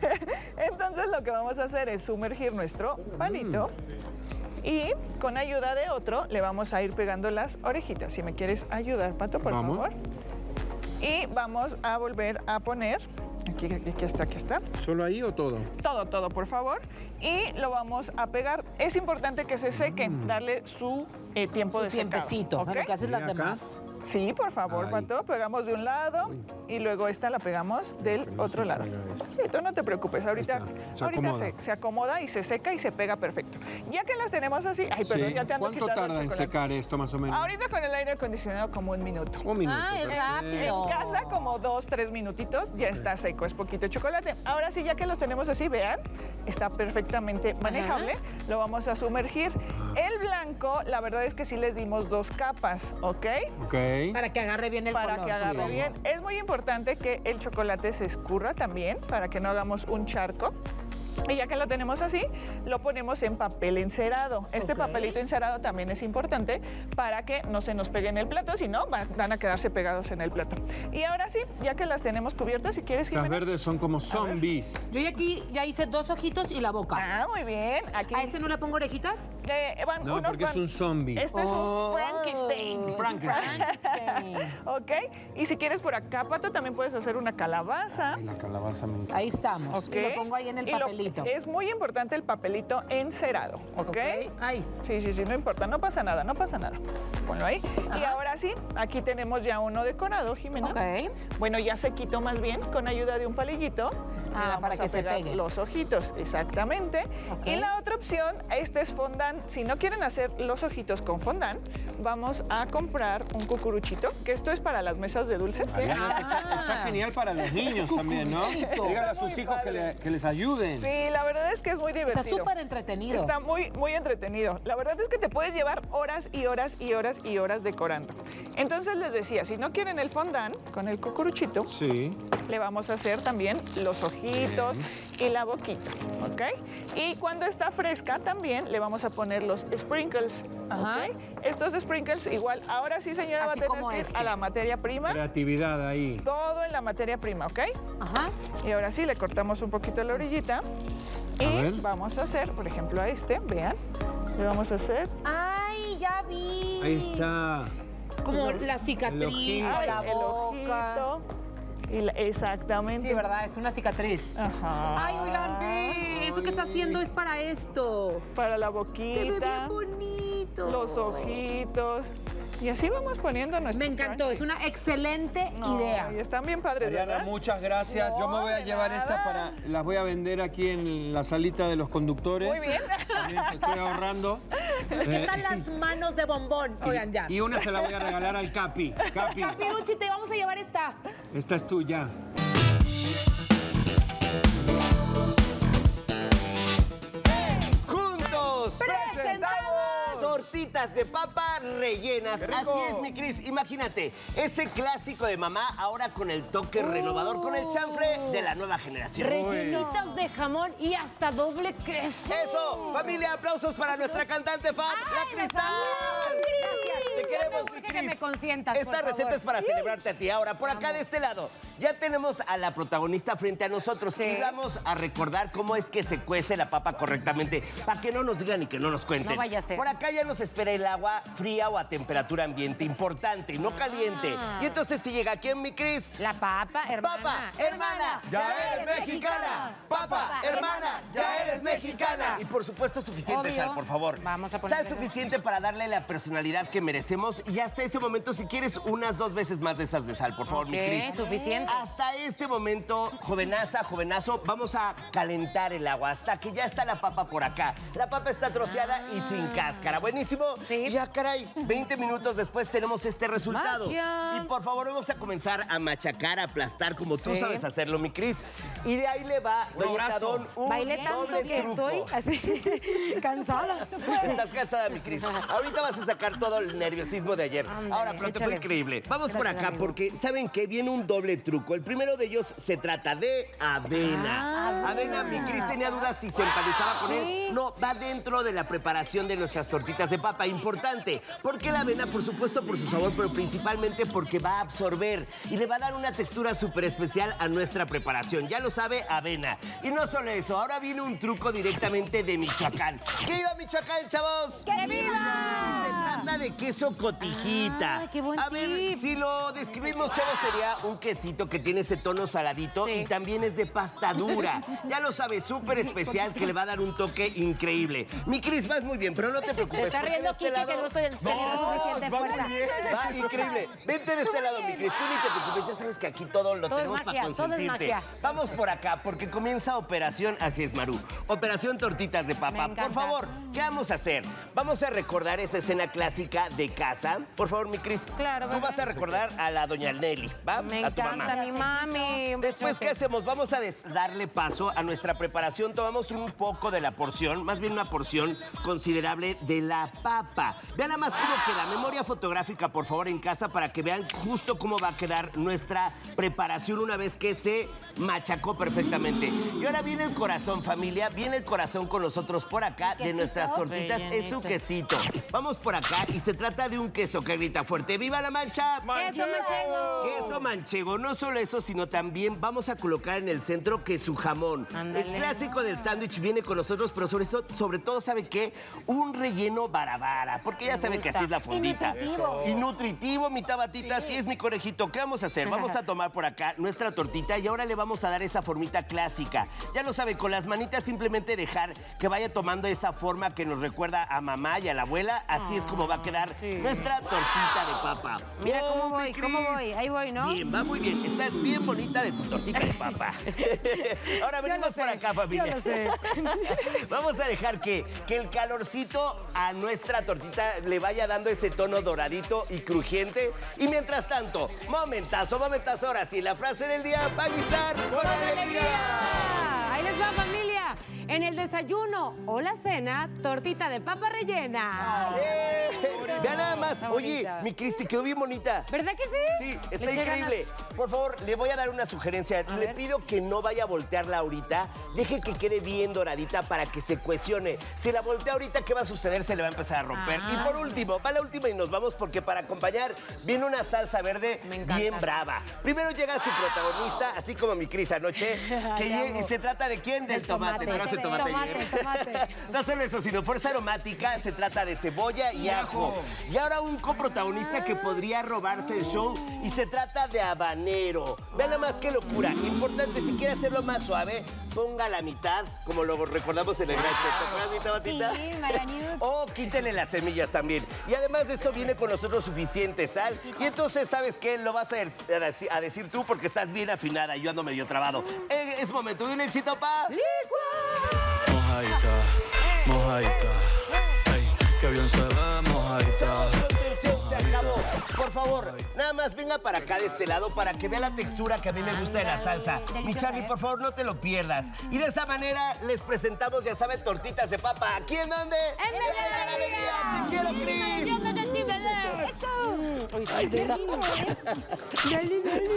Entonces lo que vamos a hacer es sumergir nuestro palito y con ayuda de otro le vamos a ir pegando las orejitas. Si me quieres ayudar, Pato, por favor. Y vamos a volver a poner... Aquí está. ¿Solo ahí o todo? Todo, por favor. Y lo vamos a pegar. Es importante que se seque, darle su tiempo de secado. Tiempecito, ¿Okay? lo que hacen las demás. Sí, por favor, Pato. Pegamos de un lado y luego esta la pegamos del otro lado. Sí, tú no te preocupes. Ahorita se acomoda y se seca y se pega perfecto. Ya que las tenemos así... Ay, perdón, ya te ando ¿Cuánto tarda en secar esto, más o menos? Ahorita con el aire acondicionado como un minuto. Un minuto. Ah, es rápido. En casa como 2-3 minutitos ya está seco. Es poquito chocolate. Ahora sí, ya que los tenemos así, vean, está perfectamente manejable. Lo vamos a sumergir. El blanco, la verdad es que sí les dimos 2 capas, ¿ok? Para que agarre bien el color. Para que agarre bien. Es muy importante que el chocolate se escurra también, para que no hagamos un charco. Y ya que lo tenemos así, lo ponemos en papel encerado. Este papelito encerado también es importante para que no se nos pegue en el plato, si no, van a quedarse pegados en el plato. Y ahora sí, ya que las tenemos cubiertas, si quieres, Jimena. Las verdes son como zombies. Yo aquí ya hice 2 ojitos y la boca. Ah, muy bien. Aquí... ¿A este no le pongo orejitas? No, porque es un zombie. Este es un Frankenstein. Frankenstein. Ok. Y si quieres por acá, Pato, también puedes hacer una calabaza. Ay, la calabaza me encanta. Ahí estamos. Ok. Y lo pongo ahí en el papelito. Es muy importante el papelito encerado, ¿ok? Ahí. Sí, no importa, no pasa nada. Ponlo ahí. Y ahora sí, aquí tenemos ya uno decorado, Jimena. Ok. Bueno, ya se quitó más bien con ayuda de un palillito. Para que se pegue. Los ojitos, exactamente. Y la otra opción, este es fondant. Si no quieren hacer los ojitos con fondant, vamos a comprar un cucuruchito, que esto es para las mesas de dulces. Está genial para los niños también, ¿no? Díganle a sus hijos que les ayuden. Sí, la verdad es que es muy divertido. Está súper entretenido. Está muy, muy entretenido. La verdad es que te puedes llevar horas y horas y horas y horas decorando. Entonces les decía, si no quieren el fondant con el cucuruchito, le vamos a hacer también los ojitos y la boquita, ¿ok? Y cuando está fresca también le vamos a poner los sprinkles, ¿ok? Estos sprinkles igual, ahora sí, señora, va a tener que ir a la materia prima. Creatividad ahí. Todo en la materia prima, ¿ok? Y ahora sí, le cortamos un poquito la orillita. Y vamos a hacer, por ejemplo, a este, vean, le vamos a hacer... ¡Ay, ya vi! Ahí está. Como la cicatriz, la boca. Exactamente. Sí, ¿verdad? Es una cicatriz. Ajá. Ay, oigan, ve, eso que está haciendo es para esto. Para la boquita. Se ve bien bonito. Los ojitos. Y así vamos poniendo nuestro... Me encantó, es una excelente idea. Y están bien padres, Mariana, ¿verdad? muchas gracias. Yo me voy a llevar esta para... Las voy a vender aquí en la salita de los conductores. Muy bien. También estoy ahorrando. Están las manos de bombón. Oigan, ya. Y una se la voy a regalar al Capi. Capi. Capiruchi, te vamos a llevar esta. Esta es tuya. ¡Juntos! ¡Presentamos! Tortitas de papa rellenas. Así es, mi Cris. Imagínate, ese clásico de mamá ahora con el toque renovador, con el chanfle de la nueva generación. Rellenitas de jamón y hasta doble queso. ¡Eso! Familia, aplausos para nuestra cantante Fab, la Cristal. Gracias. Te queremos, mi Que Cris. me consientas, Esta por receta favor. es para celebrarte a ti. Ahora, por acá de este lado, ya tenemos a la protagonista frente a nosotros y vamos a recordar cómo es que se cuece la papa correctamente, para que no nos digan y que no nos cuenten. No vaya a ser. Por acá ya nos espera el agua fría o a temperatura ambiente, importante, no caliente. Y entonces si llega ¿quién, mi Cris? La papa, hermana. Papa, hermana, ya eres mexicana. Papa, hermana, ya eres mexicana. Y por supuesto suficiente Obvio. sal, por favor. Vamos a Sal ponerle- suficiente para darle la personalidad que merecemos y hasta ese momento, si quieres, unas 2 veces más de esas de sal, por favor, mi Ok, Cris. suficiente. Hasta este momento, jovenaza, jovenazo, vamos a calentar el agua hasta que ya está la papa por acá. La papa está troceada y sin cáscara. Buenísimo. Y ya, caray, 20 minutos después tenemos este resultado. Magia. Y por favor, vamos a comenzar a machacar, a aplastar como tú sabes hacerlo, mi Cris. Y de ahí le va, doña Tadón, un Bailé tanto doble que truco. estoy así cansada. Estás cansada, mi Cris. Ahorita vas a sacar todo el nerviosismo de ayer. Ahora, pero te fue increíble. Vamos por acá porque, ¿saben qué? Viene un doble truco. El primero de ellos se trata de avena. Avena, mi Cris tenía dudas si se empanizaba con él. No, va dentro de la preparación de nuestras tortitas de papa. Importante, porque la avena, por supuesto, por su sabor, pero principalmente porque va a absorber y le va a dar una textura súper especial a nuestra preparación. Ya lo sabe, avena. Y no solo eso, ahora viene un truco directamente de Michoacán. ¡Que viva Michoacán, chavos! ¡Que viva! Se trata de queso cotijita. Qué buen A ver, si lo describimos, chavos, sería un quesito que tiene ese tono saladito y también es de pasta dura. Ya lo sabes, súper especial que le va a dar un toque increíble. Mi Cris, vas muy bien, pero no te preocupes. Se está porque riendo de este Kike, lado- que no estoy teniendo suficiente va fuerza. muy bien. Va increíble. Vente de este lado, mi Cris. Tú ni te preocupes. Ya sabes que aquí todo lo Todo es tenemos para magia, todo es consentirte. magia. Vamos por acá, porque comienza Operación, así es, Maru. Operación Tortitas de Papa. Me encanta. Por favor, ¿qué vamos a hacer? Vamos a recordar esa escena clásica clásica de casa. Por favor, mi Cris. Claro, tú vas a recordar a la doña Nelly, ¿va? Me a tu mamá. encanta mi mami. Un Después, besote. ¿qué hacemos? Vamos a darle paso a nuestra preparación. Tomamos un poco de la porción, más bien una porción considerable de la papa. Vean nada más cómo queda. Memoria fotográfica, por favor, en casa para que vean justo cómo va a quedar nuestra preparación una vez que se machacó perfectamente. Y ahora viene el corazón, familia. Viene el corazón con nosotros por acá de nuestras tortitas. Es su quesito. Vamos por acá y se trata de un queso que grita fuerte. ¡Viva la mancha! ¡Queso manchego! Queso manchego. No solo eso, sino también vamos a colocar en el centro queso jamón. Ándale. El clásico del sándwich viene con nosotros, pero sobre todo, ¿sabe qué? Un relleno barabara. Porque ya sabe que así es la fondita. Y nutritivo, mi tabatita. Así es, mi conejito. ¿Qué vamos a hacer? Vamos a tomar por acá nuestra tortita y ahora le vamos a dar esa formita clásica. Ya lo sabe, con las manitas simplemente dejar que vaya tomando esa forma que nos recuerda a mamá y a la abuela. Así es como va a quedar nuestra tortita de papa. Mira cómo mi voy, Cris. cómo voy. Ahí voy, ¿no? Bien, va muy bien. Estás bien bonita de tu tortita de papa. Ahora venimos por acá, familia. Yo lo sé. Vamos a dejar que el calorcito a nuestra tortita le vaya dando ese tono doradito y crujiente. Y mientras tanto, momentazo, ahora sí, la frase del día va a guisar con alegría. Ahí les va, familia. En el desayuno o la cena, tortita de papa rellena. Vean nada más. Oye, mi Cristi, quedó bien bonita. ¿Verdad que sí? Sí, está Le eché increíble. Por favor, le voy a dar una sugerencia. Le pido que no vaya a voltearla ahorita. Deje que quede bien doradita para que se cuestione. Si la voltea ahorita, ¿qué va a suceder? Se le va a empezar a romper. Y por último, va la última y nos vamos porque para acompañar viene una salsa verde bien brava. Primero llega su protagonista, así como mi Cris anoche, y se trata de ¿quién? Del tomate. Pero hace tomate. No solo eso, sino fuerza aromática. Se trata de cebolla y ajo. Y ahora un coprotagonista que podría robarse el show y se trata de habanero. Vean nada más qué locura. Importante, si quiere hacerlo más suave, ponga la mitad, como lo recordamos en el Gran Chef. ¿Te acuerdas, mi tabatita? Sí, Maranito. O quítele las semillas también. Y además de esto viene con nosotros suficiente sal. Y entonces, ¿sabes qué? Lo vas a decir tú porque estás bien afinada y yo ando medio trabado. Es momento de un éxito, pa. Mojadita, mojadita. Ay, qué bien se ve, mojadita. Se acabó. Por favor, nada más venga para acá de este lado para que vea la textura que a mí me gusta de la salsa. Mi Charlie, por favor, no te lo pierdas. Y de esa manera les presentamos, ya saben, tortitas de papa. ¿Aquí en dónde? ¡En Venga la Alegría! ¡Te quiero, Cris! ¡Yo me sentí beber! ¡Esto! Ay, mira. Dale, dale.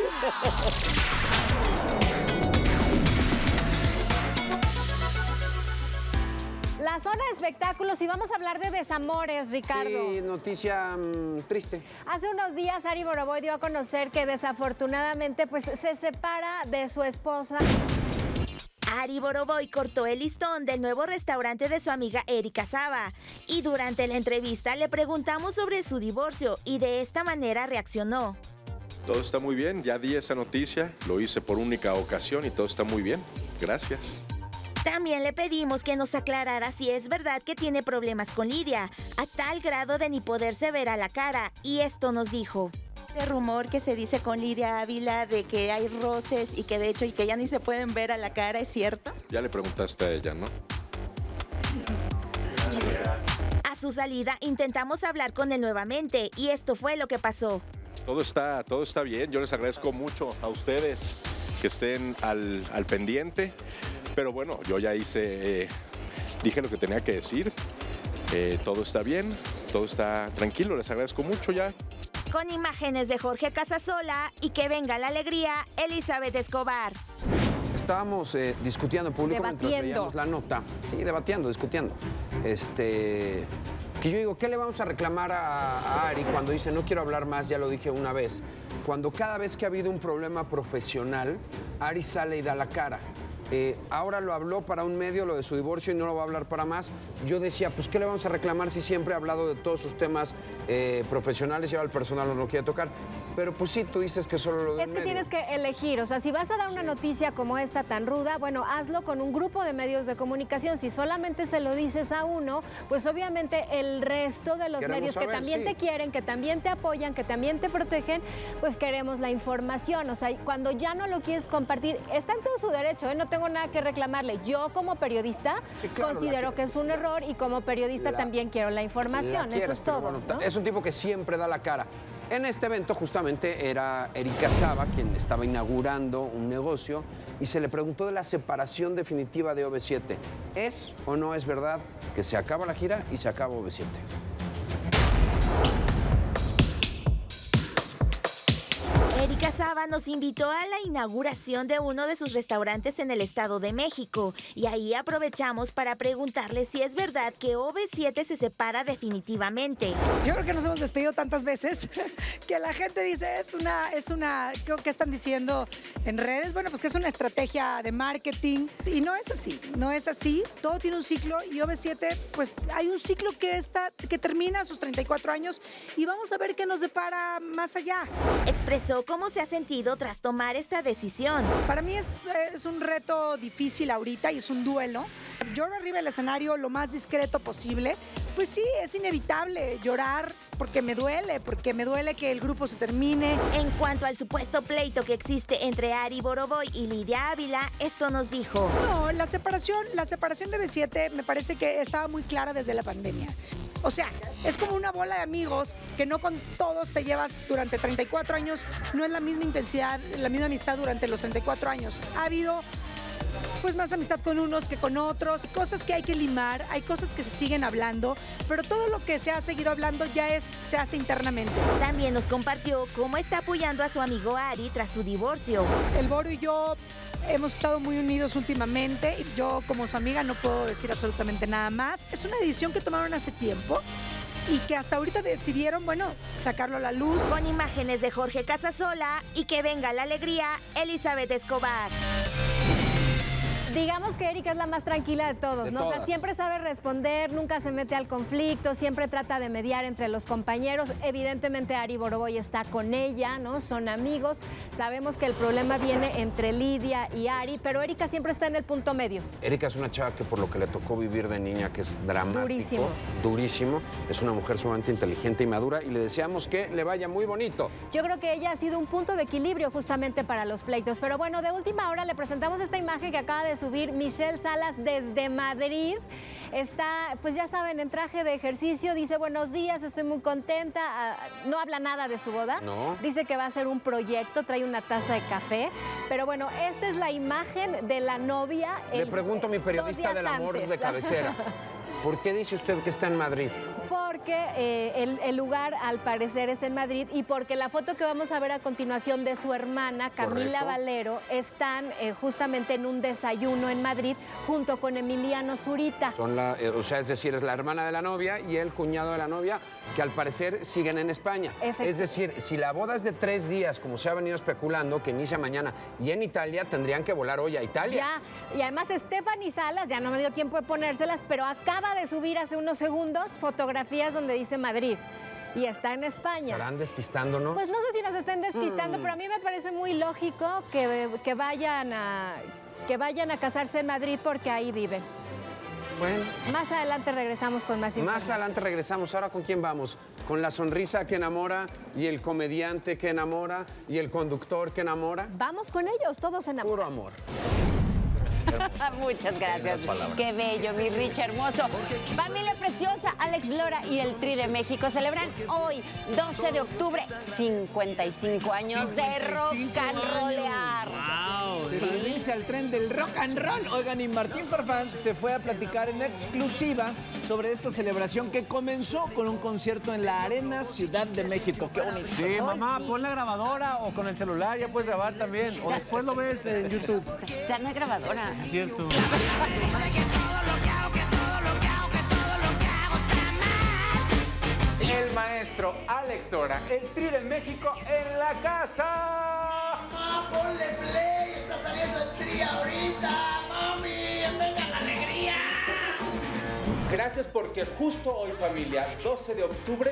La zona de espectáculos y vamos a hablar de desamores, Ricardo. Sí, noticia triste. Hace unos días Ari Boroboy dio a conocer que desafortunadamente pues se separa de su esposa. Ari Boroboy cortó el listón del nuevo restaurante de su amiga Erika Saba. Y durante la entrevista le preguntamos sobre su divorcio y de esta manera reaccionó. Todo está muy bien, ya di esa noticia, lo hice por única ocasión y todo está muy bien. Gracias. También le pedimos que nos aclarara si es verdad que tiene problemas con Lidia, a tal grado de ni poderse ver a la cara. Y esto nos dijo. Este rumor que se dice con Lidia Ávila de que hay roces y que de hecho y que ya ni se pueden ver a la cara, ¿es cierto? Ya le preguntaste a ella, ¿no? A su salida intentamos hablar con él nuevamente y esto fue lo que pasó. Todo está bien, yo les agradezco mucho a ustedes que estén al pendiente, pero bueno, yo ya dije lo que tenía que decir, todo está bien, todo está tranquilo, les agradezco mucho ya. Con imágenes de Jorge Casasola y que venga la alegría, Elizabeth Escobar. Estábamos discutiendo en público mientras veíamos la nota. Sí, debatiendo, discutiendo. Que yo digo, ¿qué le vamos a reclamar a Ari cuando dice no quiero hablar más? Ya lo dije una vez. Cuando cada vez que ha habido un problema profesional, Ari sale y da la cara. Ahora lo habló para un medio, lo de su divorcio, y no lo va a hablar para más. Yo decía, pues, ¿qué le vamos a reclamar si siempre ha hablado de todos sus temas profesionales y ahora el personal no lo quiere tocar? pero pues sí, tú dices que solo lo de Es que tienes que elegir, o sea, si vas a dar una noticia como esta tan ruda, bueno, hazlo con un grupo de medios de comunicación. Si solamente se lo dices a uno, pues obviamente el resto de los medios que también te quieren, que también te apoyan, que también te protegen, pues queremos la información. O sea, cuando ya no lo quieres compartir, está en todo su derecho, ¿eh? No tengo nada que reclamarle. Yo como periodista considero que es un error y como periodista también quiero la información. Eso es todo. Bueno, ¿no? Es un tipo que siempre da la cara. En este evento justamente era Erika Saba quien estaba inaugurando un negocio y se le preguntó de la separación definitiva de OV7. ¿Es o no es verdad que se acaba la gira y se acaba OV7? Erika Saba nos invitó a la inauguración de uno de sus restaurantes en el Estado de México y ahí aprovechamos para preguntarle si es verdad que OV7 se separa definitivamente. Yo creo que nos hemos despedido tantas veces que la gente dice creo que están diciendo en redes, bueno, pues que es una estrategia de marketing y no es así, todo tiene un ciclo y OV7, pues hay un ciclo que termina a sus 34 años y vamos a ver qué nos depara más allá. Expresó cómo se ha sentido tras tomar esta decisión. Para mí es un reto difícil ahorita y es un duelo. Lloro arriba del escenario lo más discreto posible. Pues sí, es inevitable llorar porque me duele que el grupo se termine. En cuanto al supuesto pleito que existe entre Ari Boroboy y Lidia Ávila, esto nos dijo. No, la separación de OV7 me parece que estaba muy clara desde la pandemia. O sea, es como una bola de amigos que no con todos te llevas durante 34 años, no es la misma intensidad, la misma amistad durante los 34 años. Ha habido pues más amistad con unos que con otros, cosas que hay que limar, hay cosas que se siguen hablando, pero todo lo que se ha seguido hablando se hace internamente. También nos compartió cómo está apoyando a su amigo Ari tras su divorcio. El Boro y yo hemos estado muy unidos últimamente. Yo como su amiga no puedo decir absolutamente nada más. Es una decisión que tomaron hace tiempo y que hasta ahorita decidieron, bueno, sacarlo a la luz. Con imágenes de Jorge Casasola y que venga la alegría, Elizabeth Escobar. Digamos que Erika es la más tranquila de todos, ¿no? O sea, siempre sabe responder, nunca se mete al conflicto, siempre trata de mediar entre los compañeros. Evidentemente Ari Boroboy está con ella, ¿no? Son amigos. Sabemos que el problema viene entre Lidia y Ari, pero Erika siempre está en el punto medio. Erika es una chava que por lo que le tocó vivir de niña, que es dramático, durísimo. Es una mujer sumamente inteligente y madura y le deseamos que le vaya muy bonito. Yo creo que ella ha sido un punto de equilibrio justamente para los pleitos. Pero bueno, de última hora le presentamos esta imagen que acaba de subir Michelle Salas desde Madrid. Está, pues ya saben, en traje de ejercicio. Dice, buenos días, estoy muy contenta. No habla nada de su boda. No. Dice que va a ser un proyecto, trae una taza de café. Pero bueno, esta es la imagen de la novia. Le pregunto a mi periodista del amor de cabecera. ¿Por qué dice usted que está en Madrid? Porque el lugar al parecer es en Madrid y porque la foto que vamos a ver a continuación de su hermana, Camila Valero, están justamente en un desayuno en Madrid junto con Emiliano Zurita. Son o sea, es decir, es la hermana de la novia y el cuñado de la novia, que al parecer siguen en España. Es decir, si la boda es de 3 días, como se ha venido especulando, que inicia mañana, y en Italia, tendrían que volar hoy a Italia. Ya, y además Stephanie Salas, ya no me dio tiempo de ponérselas, pero acaba de subir hace unos segundos fotografías donde dice Madrid y está en España. ¿Estarán despistándonos? Pues no sé si nos estén despistando, pero a mí me parece muy lógico que vayan a casarse en Madrid porque ahí viven. Bueno. Más adelante regresamos con más información. Más adelante regresamos. ¿Ahora con quién vamos? ¿Con la sonrisa que enamora y el comediante que enamora y el conductor que enamora? Vamos con ellos, todos enamoran. Puro amor. Muchas gracias. Qué bello, mi Rich hermoso. Familia preciosa, Alex Lora y el Tri de México celebran hoy, 12 de octubre, 55 años de rock and rollear. Wow. Se subirse al tren del rock and roll. Oigan, y Martín Farfán se fue a platicar en exclusiva sobre esta celebración que comenzó con un concierto en la Arena Ciudad de México. Qué bonito. Sí, mamá, pon la grabadora o con el celular, ya puedes grabar también. O después lo ves en YouTube. Ya no hay grabadora. Es cierto. El maestro Alex Lora, el Tri de México en la casa. ¡Mamá, ponle play! ¡Está saliendo el Tri ahorita! ¡Mami, venga la alegría! Gracias porque justo hoy, familia, 12 de octubre,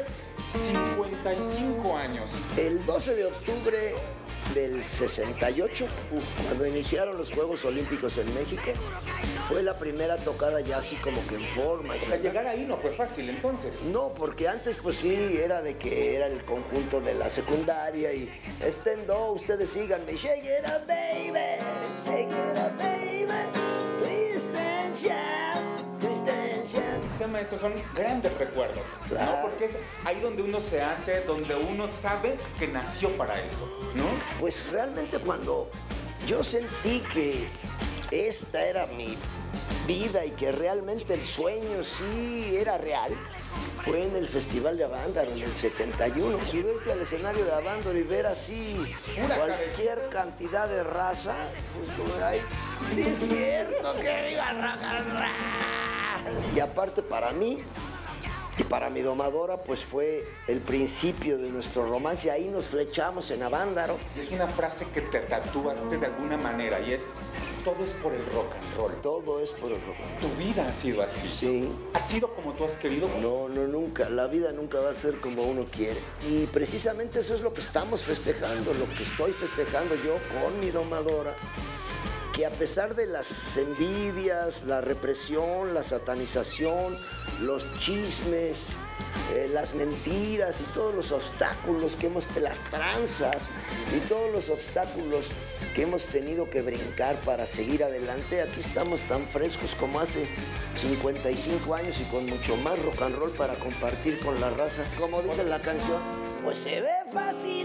55 años. El 12 de octubre del 68, cuando iniciaron los Juegos Olímpicos en México, fue la primera tocada ya así como que en forma. O sea, llegar ahí no fue fácil entonces. No, porque antes pues sí, era de que era el conjunto de la secundaria y estendo, ustedes síganme. Shake it up, baby, shake it up, baby, twist and shout, twist and shout. Sema, estos son grandes recuerdos, Claro. ¿no? Porque es ahí donde uno se hace, donde uno sabe que nació para eso, ¿no? Pues realmente cuando yo sentí que esta era mi vida y que realmente el sueño sí era real, fue en el Festival de Avándaro en el 71. Subirte al escenario de Avándaro y ver así cualquier cantidad de raza, pues como era ahí, sí es cierto que viva rock and roll. Y aparte para mí y para mi domadora, pues fue el principio de nuestro romance. Ahí nos flechamos en Avándaro. Es una frase que te tatuaste de alguna manera y es: todo es por el rock and roll. Todo es por el rock and roll. Tu vida ha sido así. Sí. ¿Ha sido como tú has querido? No, nunca. La vida nunca va a ser como uno quiere. Y precisamente eso es lo que estamos festejando, lo que estoy festejando yo con mi domadora. Que a pesar de las envidias, la represión, la satanización, los chismes, las mentiras y todos los obstáculos que las tranzas y todos los obstáculos que hemos tenido que brincar para seguir adelante, aquí estamos tan frescos como hace 55 años y con mucho más rock and roll para compartir con la raza. Como dice la canción, pues se ve fácil,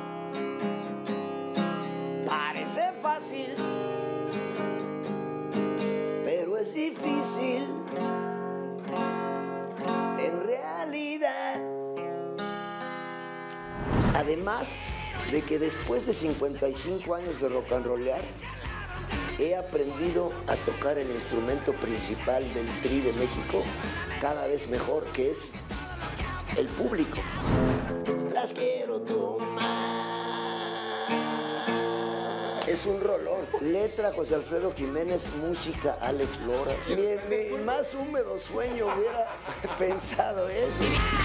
parece fácil, pero es difícil en realidad. Además de que después de 55 años de rock and rollear, he aprendido a tocar el instrumento principal del Tri de México cada vez mejor, que es el público. Las quiero tomar. Es un rolón. Letra José Alfredo Jiménez, música Alex Lora. Ni en mi más húmedo sueño hubiera pensado eso.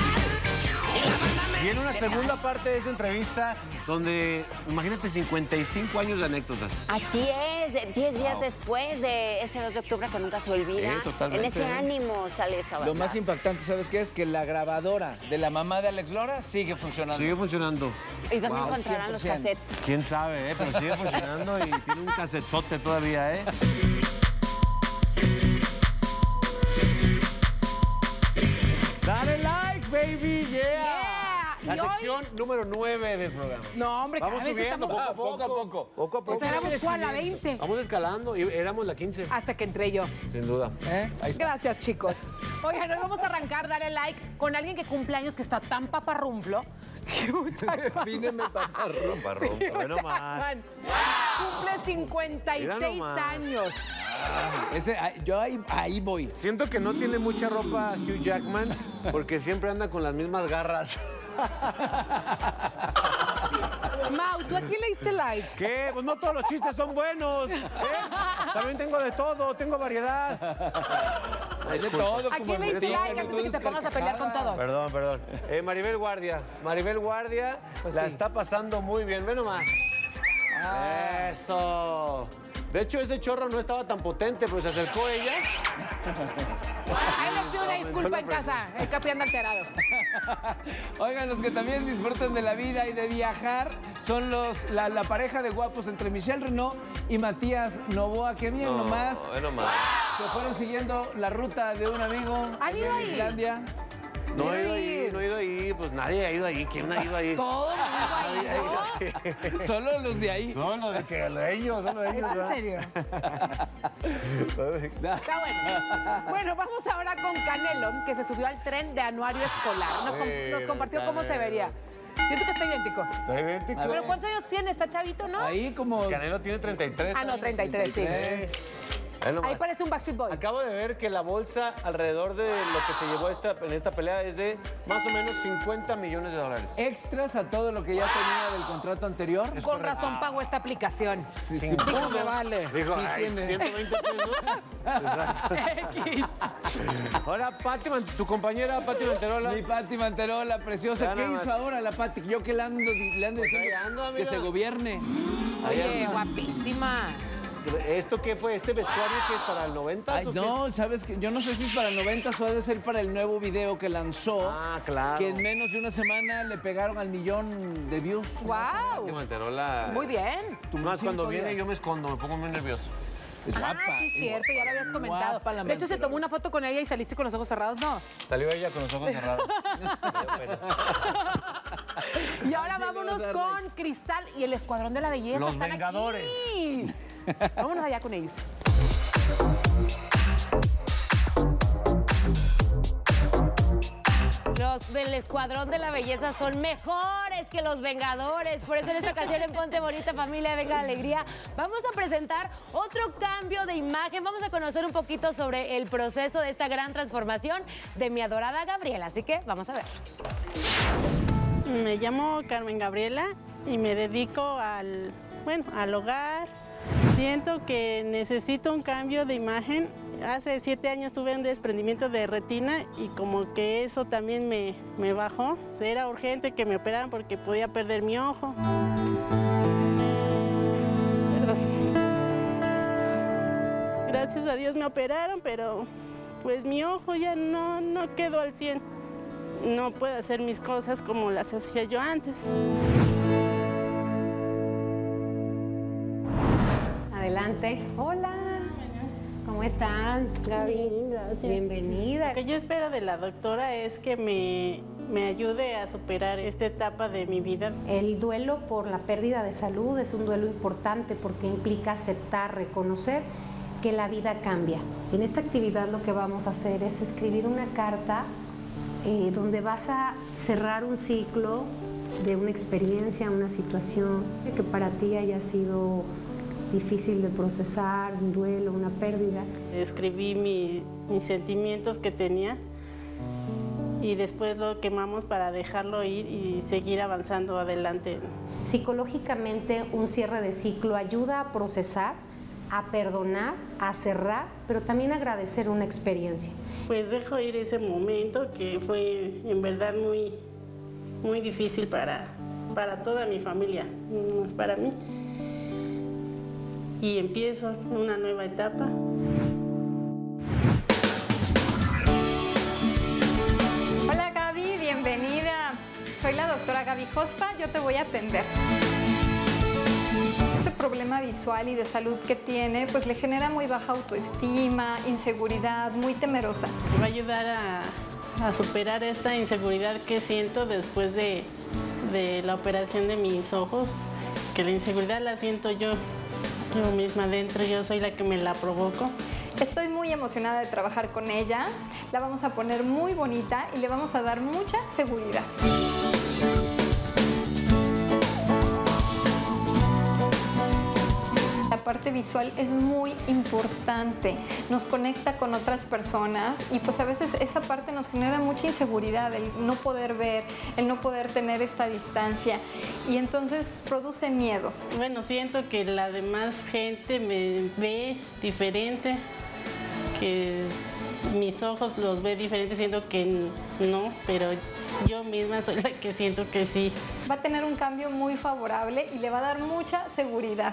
Viene una segunda parte de esa entrevista donde, imagínate, 55 años de anécdotas. Así es, 10 días después de ese 2 de octubre que nunca se olvida. Sí, totalmente. En ese ánimo sale esta banda. Lo más impactante, ¿sabes qué es? Que la grabadora de la mamá de Alex Lora sigue funcionando. Sigue funcionando. ¿Y dónde encontrarán los cassettes? Quién sabe, pero sigue funcionando y tiene un casetzote todavía, ¿eh? Dale like, baby, yeah. La sección número 9 del programa. No, hombre, vamos cada vez subiendo estamos... poco a poco. Poco a poco. Pues éramos ¿cuál? La 20. Vamos escalando y éramos la 15. Hasta que entré yo. Sin duda. Gracias, chicos. Oigan, hoy vamos a arrancar, dale like, con alguien que cumple años que está tan paparrumplo. Defíneme paparrumplo. Paparrumplo, ve nomás. Cumple 56 años. Yo ahí voy. Siento que no tiene mucha ropa Hugh Jackman porque siempre anda con las mismas garras. Mau, ¿tú a quién le diste like? ¿Qué? Pues no todos los chistes son buenos. También tengo de todo, tengo variedad. Hay de todo. ¿A quién le diste like antes de que te pongas a pelear con todos? Perdón. Maribel Guardia. Maribel Guardia la está pasando muy bien. Ve nomás. Eso. De hecho, ese chorro no estaba tan potente, pero se acercó ella. Ahí le pido una disculpa en casa. El Capi anda alterado. Oigan, los que también disfrutan de la vida y de viajar son la pareja de guapos entre Michelle Renaud y Matías Novoa. Qué bien nomás. Se fueron siguiendo la ruta de un amigo en Islandia. No he ido ahí, pues nadie ha ido ahí. ¿Quién ha ido ahí? Todo el mundo ha ido. Solo los de ahí. No, los de ellos, solo de ellos. ¿Es en serio? Está bueno. Bueno, vamos ahora con Canelo, que se subió al tren de anuario escolar. Nos compartió cómo se vería. Siento que está idéntico. Está idéntico. ¿Pero cuántos años tiene? ¿Está chavito, no? Ahí como... Canelo tiene 33. Ah, no, 33, sí. Ahí parece un Backstreet Boy. Acabo de ver que la bolsa alrededor de lo que se llevó en esta pelea es de más o menos $50 millones. Extras a todo lo que ya tenía del contrato anterior. Con razón pago esta aplicación. Sí, me vale. Dijo, Sí, ay, tiene. 120 pesos. Ahora, Pati, tu compañera Pati Manterola. Mi Pati Manterola, preciosa. ¿Qué hizo ahora la Pati? Yo que le ando diciendo que se gobierne. Oye, guapísima. ¿Esto qué fue? ¿Este vestuario que es para el 90? Ay, no, sabes que yo no sé si es para el 90 o ha de ser para el nuevo video que lanzó. Ah, claro. Que en menos de una semana le pegaron al 1,000,000 de views. ¡Wow! Manterola. Muy bien. Tú más cuando viene yo me escondo, me pongo muy nervioso. Es guapa. Sí, es cierto, ya lo habías comentado. De hecho, se tomó una foto con ella y saliste con los ojos cerrados, ¿no? Salió ella con los ojos cerrados. Y ahora vámonos con Cristal y el Escuadrón de la Belleza. Los Están Vengadores. Aquí. Vámonos allá con ellos. Los del Escuadrón de la Belleza son mejores que los Vengadores. Por eso en esta ocasión en Ponte Bonita, familia, venga la alegría. Vamos a presentar otro cambio de imagen. Vamos a conocer un poquito sobre el proceso de esta gran transformación de mi adorada Gabriela. Así que vamos a ver. Me llamo Carmen Gabriela y me dedico al hogar. Siento que necesito un cambio de imagen. Hace 7 años tuve un desprendimiento de retina y como que eso también me bajó. Era urgente que me operaran porque podía perder mi ojo. Perdón. Gracias a Dios me operaron, pero pues mi ojo ya no quedó al 100. No puedo hacer mis cosas como las hacía yo antes. Adelante. Hola. ¿Cómo están, Gaby? Bien, gracias. Bienvenida. Lo que yo espero de la doctora es que me ayude a superar esta etapa de mi vida. El duelo por la pérdida de salud es un duelo importante porque implica aceptar, reconocer que la vida cambia. En esta actividad lo que vamos a hacer es escribir una carta donde vas a cerrar un ciclo de una experiencia, una situación que para ti haya sido difícil de procesar, un duelo, una pérdida. Escribí mis sentimientos que tenía y después lo quemamos para dejarlo ir y seguir avanzando adelante. Psicológicamente, un cierre de ciclo ayuda a procesar, a perdonar, a cerrar, pero también a agradecer una experiencia. Pues dejo ir ese momento que fue en verdad muy difícil para toda mi familia, no es para mí. Y empiezo una nueva etapa. Hola Gaby, bienvenida. Soy la doctora Gaby Jospa, yo te voy a atender. Este problema visual y de salud que tiene, pues le genera muy baja autoestima, inseguridad, muy temerosa. Me va a ayudar a superar esta inseguridad que siento después de la operación de mis ojos, que la inseguridad la siento yo misma dentro, yo soy la que me la provoco. Estoy muy emocionada de trabajar con ella, la vamos a poner muy bonita y le vamos a dar mucha seguridad. La parte visual es muy importante, nos conecta con otras personas y pues a veces esa parte nos genera mucha inseguridad, el no poder ver, el no poder tener esta distancia y entonces produce miedo. Bueno, siento que la demás gente me ve diferente, que mis ojos los ve diferentes, siento que no, pero yo misma soy la que siento que sí. Va a tener un cambio muy favorable y le va a dar mucha seguridad.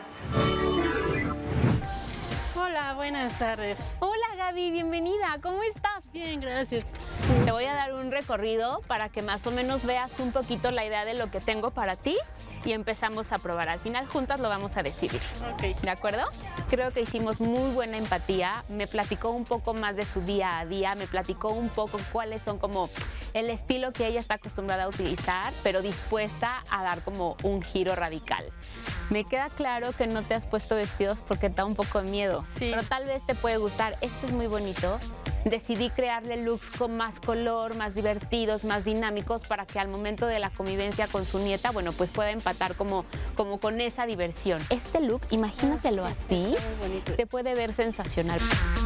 Hola, buenas tardes. Hola Gaby, bienvenida. ¿Cómo estás? Bien, gracias. Te voy a dar un recorrido para que más o menos veas un poquito la idea de lo que tengo para ti y empezamos a probar. Al final juntas lo vamos a decidir. Ok. ¿De acuerdo? Creo que hicimos muy buena empatía. Me platicó un poco más de su día a día, me platicó un poco cuáles son como el estilo que ella está acostumbrada a utilizar, pero dispuesta a dar como un giro radical. Me queda claro que no te has puesto vestidos porque te da un poco de miedo, sí, pero tal vez te puede gustar. Este es muy bonito. decidí crearle looks con más color, más divertidos, más dinámicos, para que al momento de la convivencia con su nieta, bueno, pues pueda empatar como con esa diversión. Este look, imagínatelo así, se puede ver sensacional.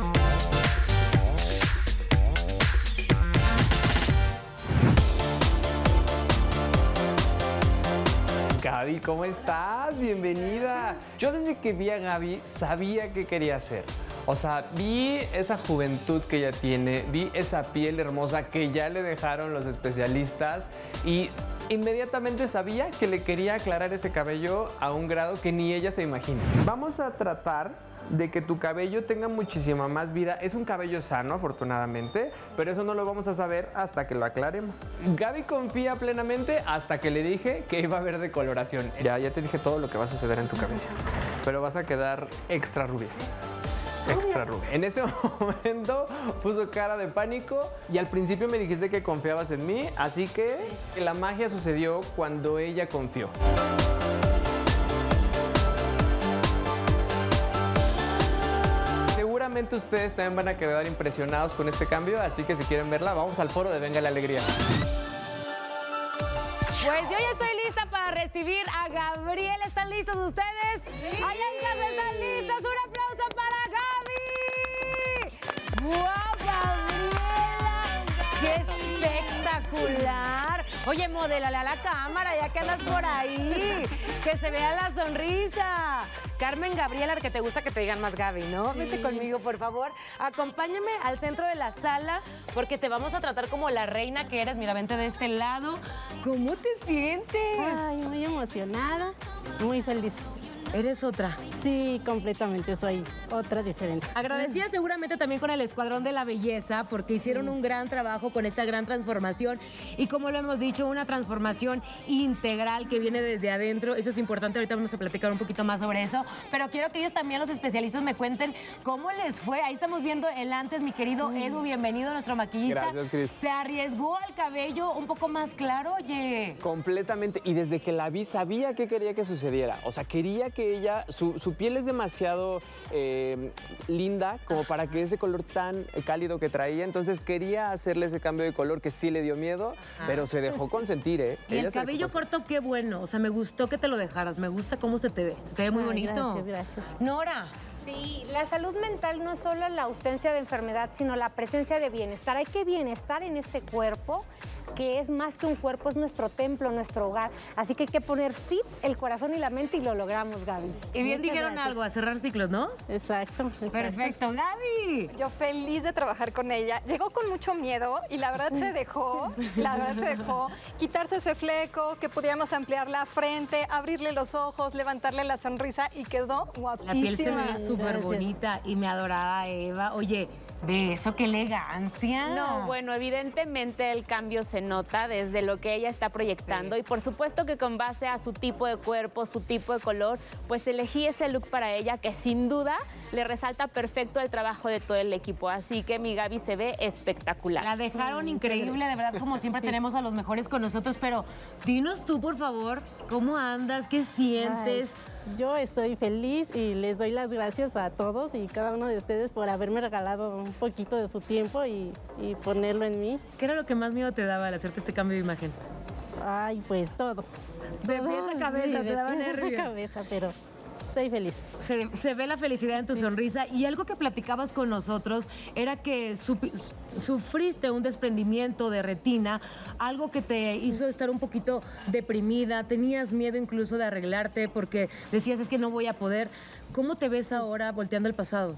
Gaby, ¿cómo estás? Bienvenida. Yo desde que vi a Gaby sabía qué quería hacer. O sea, vi esa juventud que ella tiene, vi esa piel hermosa que ya le dejaron los especialistas y inmediatamente sabía que le quería aclarar ese cabello a un grado que ni ella se imagina. Vamos a tratar de que tu cabello tenga muchísima más vida. Es un cabello sano, afortunadamente, pero eso no lo vamos a saber hasta que lo aclaremos. Gaby confía plenamente hasta que le dije que iba a haber decoloración. Ya te dije todo lo que va a suceder en tu cabello, pero vas a quedar extra rubia. Extra rubia. En ese momento puso cara de pánico y al principio me dijiste que confiabas en mí, así que la magia sucedió cuando ella confió. Seguramente ustedes también van a quedar impresionados con este cambio, así que si quieren verla, vamos al foro de Venga la Alegría. Pues yo ya estoy lista para recibir a Gabriela. ¿Están listos ustedes? Sí. ¡Ay, ellas están listas! ¡Un aplauso para Gaby! ¡Guau, Gabriela! ¡Qué espectacular! Oye, modélale a la cámara, ya que andas por ahí. Que se vea la sonrisa. Carmen Gabriela, que te gusta que te digan más Gaby, ¿no? Sí. Vete conmigo, por favor. Acompáñame al centro de la sala, porque te vamos a tratar como la reina que eres. Mira, vente de este lado. ¿Cómo te sientes? Ay, muy emocionada, muy feliz. ¿Eres otra? Sí, completamente, soy otra diferente. Agradecida seguramente también con el Escuadrón de la Belleza, porque hicieron un gran trabajo con esta gran transformación y, como lo hemos dicho, una transformación integral que viene desde adentro. Eso es importante, ahorita vamos a platicar un poquito más sobre eso, pero quiero que ellos también, los especialistas, me cuenten cómo les fue. Ahí estamos viendo el antes, mi querido Edu, bienvenido, nuestro maquillista. Gracias, Cris. Se arriesgó al cabello un poco más claro, oye. Completamente, y desde que la vi sabía qué quería que sucediera. O sea, quería que ella, su piel es demasiado linda como para que ese color tan cálido que traía, entonces quería hacerle ese cambio de color que sí le dio miedo, pero se dejó consentir, ¿eh? Y el cabello corto, qué bueno, o sea, me gustó que te lo dejaras, me gusta cómo se te ve muy bonito. Gracias, gracias. Nora. Sí, la salud mental no es solo la ausencia de enfermedad, sino la presencia de bienestar. Hay que bienestar en este cuerpo, que es más que un cuerpo, es nuestro templo, nuestro hogar. Así que hay que poner fit el corazón y la mente y lo logramos, Gaby. Y bien dijeron gracias. algo, a cerrar ciclos, ¿no? Exacto. Perfecto, Gaby. Yo feliz de trabajar con ella. Llegó con mucho miedo y la verdad se dejó quitarse ese fleco, que pudiéramos ampliar la frente, abrirle los ojos, levantarle la sonrisa y quedó guapísima. La piel se veía súper bonita y mi adorada Eva. Oye, ¿ve eso? ¡Qué elegancia! No, bueno, evidentemente el cambio se nota desde lo que ella está proyectando y por supuesto que con base a su tipo de cuerpo, su tipo de color, pues elegí ese look para ella que sin duda le resalta perfecto el trabajo de todo el equipo. Así que mi Gaby se ve espectacular. La dejaron increíble, de verdad, como siempre tenemos a los mejores con nosotros, pero dinos tú, por favor, ¿cómo andas? ¿Qué sientes? Ay, yo estoy feliz y les doy las gracias a todos y cada uno de ustedes por haberme regalado un poquito de su tiempo y ponerlo en mí. ¿Qué era lo que más miedo te daba al hacerte este cambio de imagen? Ay, pues todo. De esa cabeza, te daba nervios. De cabeza, pero estoy feliz. Se ve la felicidad en tu sonrisa y algo que platicabas con nosotros era que sufriste un desprendimiento de retina, algo que te hizo estar un poquito deprimida, tenías miedo incluso de arreglarte porque decías, es que no voy a poder. ¿Cómo te ves ahora volteando al pasado?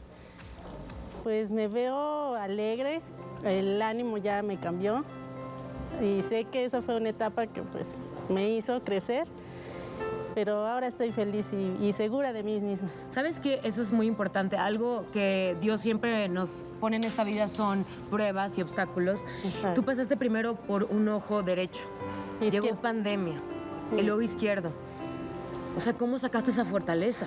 Pues me veo alegre, el ánimo ya me cambió y sé que esa fue una etapa que pues me hizo crecer. Pero ahora estoy feliz y segura de mí misma. ¿Sabes qué? Eso es muy importante. Algo que Dios siempre nos pone en esta vida son pruebas y obstáculos. Exacto. Tú pasaste primero por un ojo derecho. Llegó pandemia, el ojo izquierdo. O sea, ¿cómo sacaste esa fortaleza?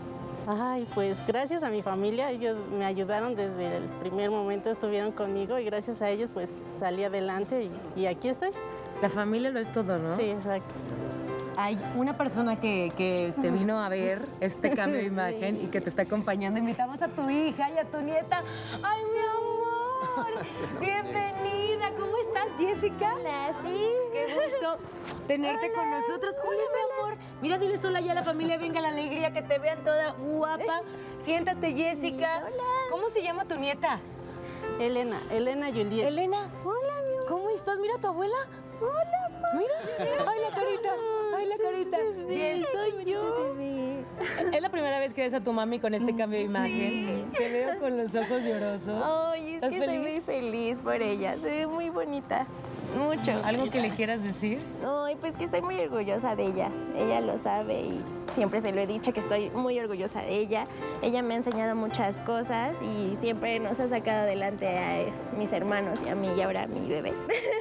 Ay, pues gracias a mi familia. Ellos me ayudaron desde el primer momento, estuvieron conmigo y gracias a ellos pues salí adelante y aquí estoy. La familia lo es todo, ¿no? Sí, exacto. Hay una persona que te vino a ver este cambio de imagen y que te está acompañando. Invitamos a tu hija y a tu nieta. ¡Ay, mi amor! amor! Bienvenida. ¿Cómo estás, Jessica? Hola, sí. Qué gusto tenerte con nosotros. Hola, mi amor. Mira, dile sola ya a la familia, venga la alegría, que te vean toda guapa. Siéntate, Jessica. Hola. ¿Cómo se llama tu nieta? Elena Juliet. Elena. Hola, mi amor. ¿Cómo estás? Mira a tu abuela. Hola, mamá. Mira. Ay, la carita. Ay, la carita. Yes, soy yo. Es la primera vez que ves a tu mami con este cambio de imagen. Te veo con los ojos llorosos. Ay, es que estoy muy feliz por ella. Se ve muy bonita. Mucho. ¿Algo que le quieras decir? Ay, pues que estoy muy orgullosa de ella. Ella lo sabe y siempre se lo he dicho que estoy muy orgullosa de ella. Ella me ha enseñado muchas cosas y siempre nos ha sacado adelante a mis hermanos y a mí y ahora a mi bebé.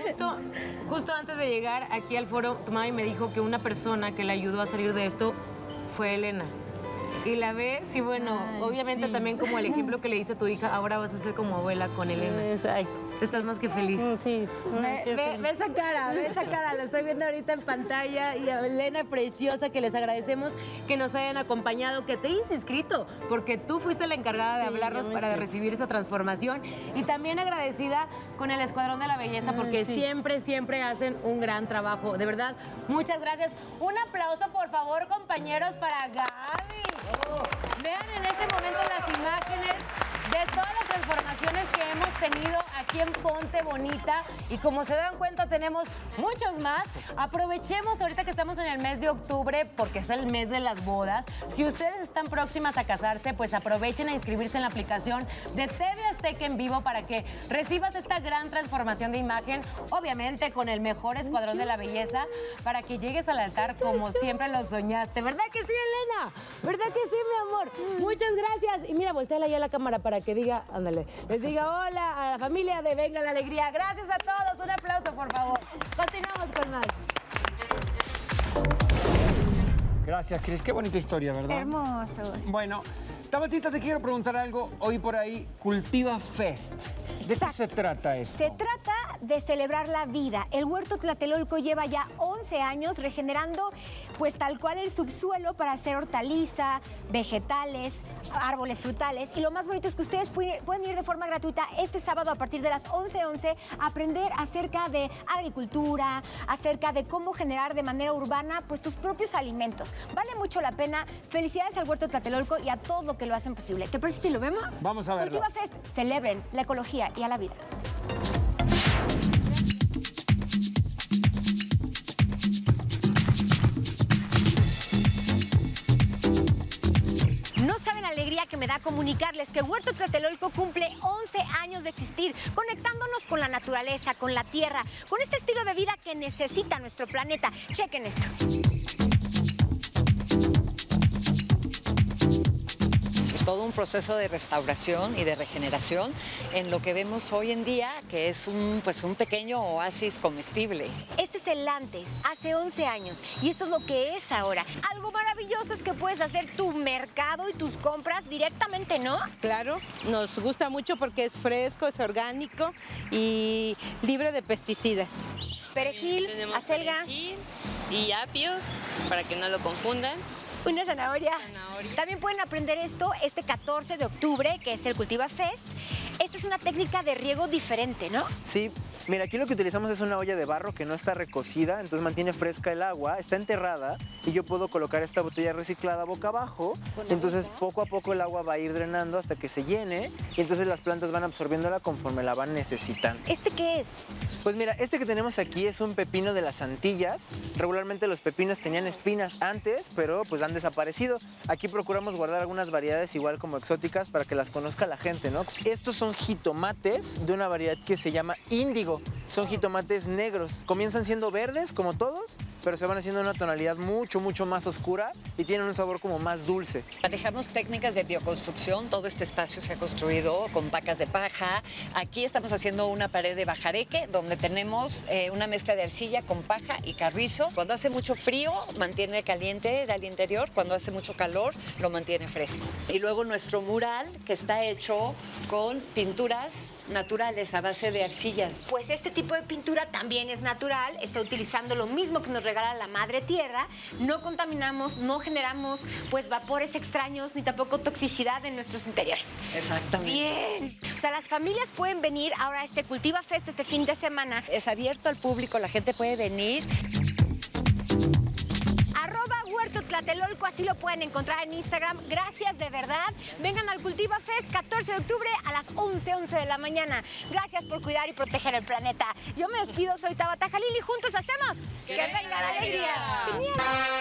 Justo antes de llegar aquí al foro, tu mami me dijo que una persona que le ayudó a salir de esto fue Elena. Y la ves y bueno, obviamente también como el ejemplo que le dice a tu hija, ahora vas a ser como abuela con Elena. Exacto. Estás más que feliz. Sí. Ve esa cara, la estoy viendo ahorita en pantalla. Y a Elena preciosa, que les agradecemos que nos hayan acompañado, que te hayas inscrito, porque tú fuiste la encargada de hablarnos para recibir esa transformación. Y también agradecida con el Escuadrón de la Belleza, porque siempre hacen un gran trabajo. De verdad, muchas gracias. Un aplauso, por favor, compañeros, para Gaby. Vean en este momento las imágenes de todas las transformaciones que hemos tenido aquí en Ponte Bonita. Y como se dan cuenta, tenemos muchos más. Aprovechemos ahorita que estamos en el mes de octubre, porque es el mes de las bodas. Si ustedes están próximas a casarse, pues aprovechen a inscribirse en la aplicación de TV Azteca en vivo para que recibas esta gran transformación de imagen, obviamente con el mejor Escuadrón de la Belleza, para que llegues al altar como siempre lo soñaste. ¿Verdad que sí, Elena? ¿Verdad que sí, mi amor? Muchas gracias. Y mira, volteala ya a la cámara para que diga, ándale, les diga hola a la familia de Venga la Alegría. Gracias a todos. Un aplauso, por favor. Continuamos con más. Gracias, Cris. Qué bonita historia, ¿verdad? Hermoso. Bueno, Tabatita, te quiero preguntar algo. Hoy por ahí, Cultiva Fest. ¿De qué se trata esto? Se trata de celebrar la vida. El Huerto Tlatelolco lleva ya 11 años regenerando, pues tal cual el subsuelo para hacer hortaliza, vegetales, árboles frutales. Y lo más bonito es que ustedes pueden ir de forma gratuita este sábado a partir de las 11:11 a aprender acerca de agricultura, acerca de cómo generar de manera urbana pues tus propios alimentos. Vale mucho la pena. Felicidades al Huerto Tlatelolco y a todos los que lo hacen posible. ¿Te parece si lo vemos? Vamos a verlo. Cultiva Fest, celebren la ecología y a la vida. No saben la alegría que me da comunicarles que Huerto Tlatelolco cumple 11 años de existir, conectándonos con la naturaleza, con la tierra, con este estilo de vida que necesita nuestro planeta. Chequen esto. Todo un proceso de restauración y de regeneración en lo que vemos hoy en día, que es un pequeño oasis comestible. Este es el antes, hace 11 años, y esto es lo que es ahora. Algo maravilloso es que puedes hacer tu mercado y tus compras directamente, ¿no? Claro, nos gusta mucho porque es fresco, es orgánico y libre de pesticidas. Perejil, acelga. Perejil y apio, para que no lo confundan. Una zanahoria. También pueden aprender esto este 14 de octubre, que es el Cultiva Fest. Esta es una técnica de riego diferente, ¿no? Sí, mira, aquí lo que utilizamos es una olla de barro que no está recocida, entonces mantiene fresca el agua, está enterrada y yo puedo colocar esta botella reciclada boca abajo, entonces poco a poco el agua va a ir drenando hasta que se llene y entonces las plantas van absorbiéndola conforme la van necesitando. ¿Este qué es? Pues mira, este que tenemos aquí es un pepino de las Antillas. Regularmente los pepinos tenían espinas antes, pero pues han desaparecido. Aquí procuramos guardar algunas variedades igual como exóticas para que las conozca la gente, ¿no? Estos son jitomates de una variedad que se llama índigo. Son jitomates negros. Comienzan siendo verdes como todos, pero se van haciendo una tonalidad mucho más oscura y tienen un sabor como más dulce. Manejamos técnicas de bioconstrucción. Todo este espacio se ha construido con pacas de paja. Aquí estamos haciendo una pared de bajareque donde tenemos una mezcla de arcilla con paja y carrizo. Cuando hace mucho frío, mantiene caliente al interior. Cuando hace mucho calor, lo mantiene fresco. Y luego nuestro mural, que está hecho con pinturas naturales a base de arcillas. Pues este tipo de pintura también es natural, está utilizando lo mismo que nos regala la Madre Tierra, no contaminamos, no generamos pues vapores extraños ni tampoco toxicidad en nuestros interiores. Exactamente. Bien. O sea, las familias pueden venir ahora a este Cultiva Fest este fin de semana. Es abierto al público, la gente puede venir. Huerto Tlatelolco, así lo pueden encontrar en Instagram. Gracias, de verdad. Vengan al Cultiva Fest 14 de octubre a las 11 de la mañana. Gracias por cuidar y proteger el planeta. Yo me despido, soy Tabata Jalil y juntos hacemos que venga la alegría. ¡Genial!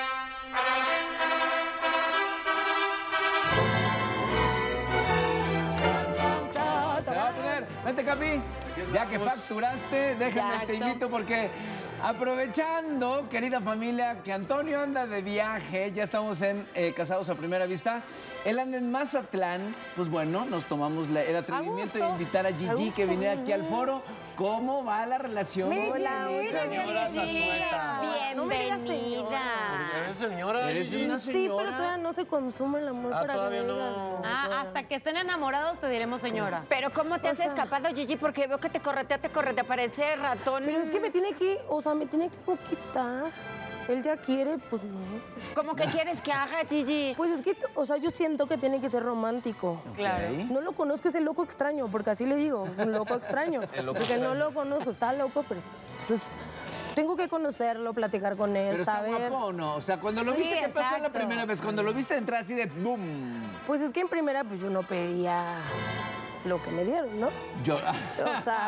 Se va a poner. Vente, Capi. Ya que facturaste, déjame, te invito porque aprovechando, querida familia, que Antonio anda de viaje, ya estamos en Casados a Primera Vista. Él anda en Mazatlán, pues bueno, nos tomamos el atrevimiento de invitar a Gigi que viniera aquí al foro. ¿Cómo va la relación? Hola, señora Zazueta. Bienvenida. ¿Eres señora? ¿Eres una señora? Sí, pero todavía no se consuma el amor para todavía que me no. digan. Hasta que estén enamorados te diremos señora. Pero ¿cómo te has escapado, Gigi? Porque veo que te corretea, parece ratón. Pero es que me tiene que, o sea, me tiene que conquistar. Él ya quiere, pues no. ¿Cómo que quieres que haga, Gigi? Pues es que, o sea, yo siento que tiene que ser romántico. Claro. No lo conozco, es el loco extraño, porque así le digo, es un loco extraño. Porque no lo conozco, está loco, pero pues, tengo que conocerlo, platicar con él, ¿Pero saber. está guapo o no? O sea, cuando lo viste, ¿qué pasó la primera vez? Cuando lo viste entrar así de boom. Pues es que en primera, pues yo no pedía lo que me dieron, ¿no? Yo. O sea.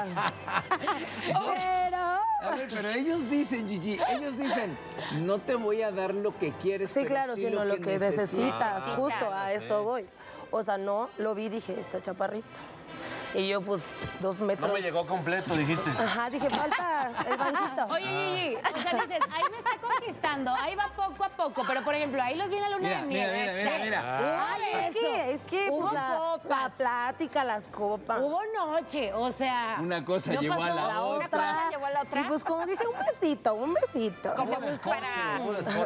A ver, pero ellos dicen, Gigi, ellos dicen, no te voy a dar lo que quieres, Sí, pero claro, sí sino lo que necesitas. Ah, Justo a sí. eso voy. O sea, no, lo vi, dije, está chaparrito. Y yo, pues, 2 metros. No me llegó completo, dijiste. Ajá, dije, falta el banquito. Oye, Gigi, o sea, dices, ahí me está conquistando, ahí va poco a poco, pero por ejemplo, ahí los vi en la luna de miel. Mira. Ay, es que Hubo pues, la copas. plática, las copas. Hubo noche, o sea. Una cosa no llevó pasó a la otra. ¿Una cosa llevó a la otra? Y pues como dije, un besito. Como para...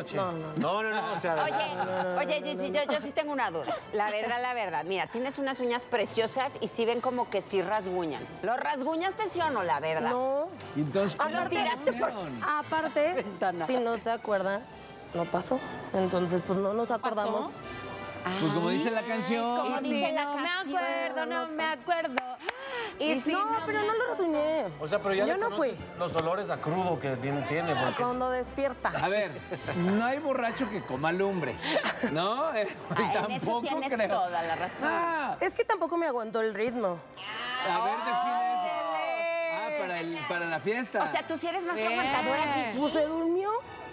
No, o sea... Oye, Gigi, yo sí tengo una duda. La verdad. Mira, tienes unas uñas preciosas y sí ven como que sí rasguñan. ¿Lo rasguñaste sí o no, la verdad? No. Entonces, ¿cómo lo tiraste por... Aparte, si no se acuerdan, no pasó. Entonces, pues no nos acordamos. Pues como dice la canción. Como dice la No me canción. acuerdo, no me acuerdo. Y si No, pero no lo rasguñé. O sea, pero ya yo le no fui. conoces los olores a crudo que tiene. Porque Cuando despierta. A ver, no hay borracho que coma lumbre, ¿no? En eso Tampoco tienes creo. toda la razón. Ah, Es que tampoco me aguantó el ritmo. a ver, define eso. Para la fiesta. O sea, tú sí eres más aguantadora, Gigi. Pues se durmió.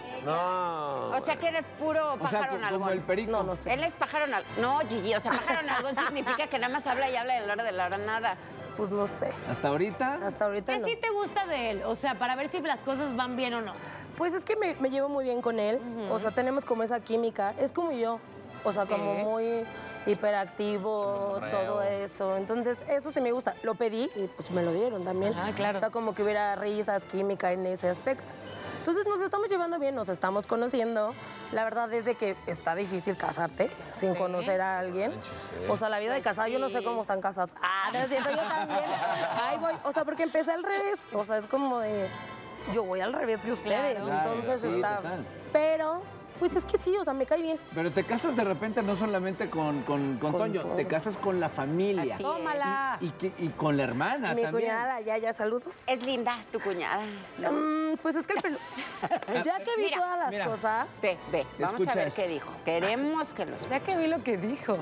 No. O sea, que eres puro O sea, pájaro como nalgón. el perico. No, no sé. Él es pájaro nalgón. No, Gigi, o sea, pájaro nalgón significa que nada más habla y habla de la hora nada. Pues no sé. ¿Hasta ahorita? Hasta ahorita ¿Qué no. sí te gusta de él? O sea, para ver si las cosas van bien o no. Pues es que me llevo muy bien con él. O sea, tenemos como esa química. Es como yo. O sea, como muy hiperactivo, todo eso. Entonces, eso sí me gusta. Lo pedí y pues me lo dieron también. Ah, claro. O sea, como que hubiera risas, química en ese aspecto. Entonces nos estamos llevando bien, nos estamos conociendo. La verdad es de que está difícil casarte sin conocer a alguien. O sea, la vida de casado, yo no sé cómo están casados. Ah, no es cierto, yo también. Ahí voy. O sea, porque empecé al revés. O sea, es como de, yo voy al revés que ustedes. Claro. Entonces Sí, está... total. Pero, pues es que sí, o sea, me cae bien. Pero te casas de repente no solamente con Toño, te casas con la familia. Así Tómala. Y con la hermana Mi también. cuñada, la Yaya, saludos. Es linda tu cuñada. Pues es que el pelo... Ya que vi Mira, todas las cosas... Ve, vamos a Escucha ver esto. qué dijo. Queremos que los... Ya que vi lo que dijo.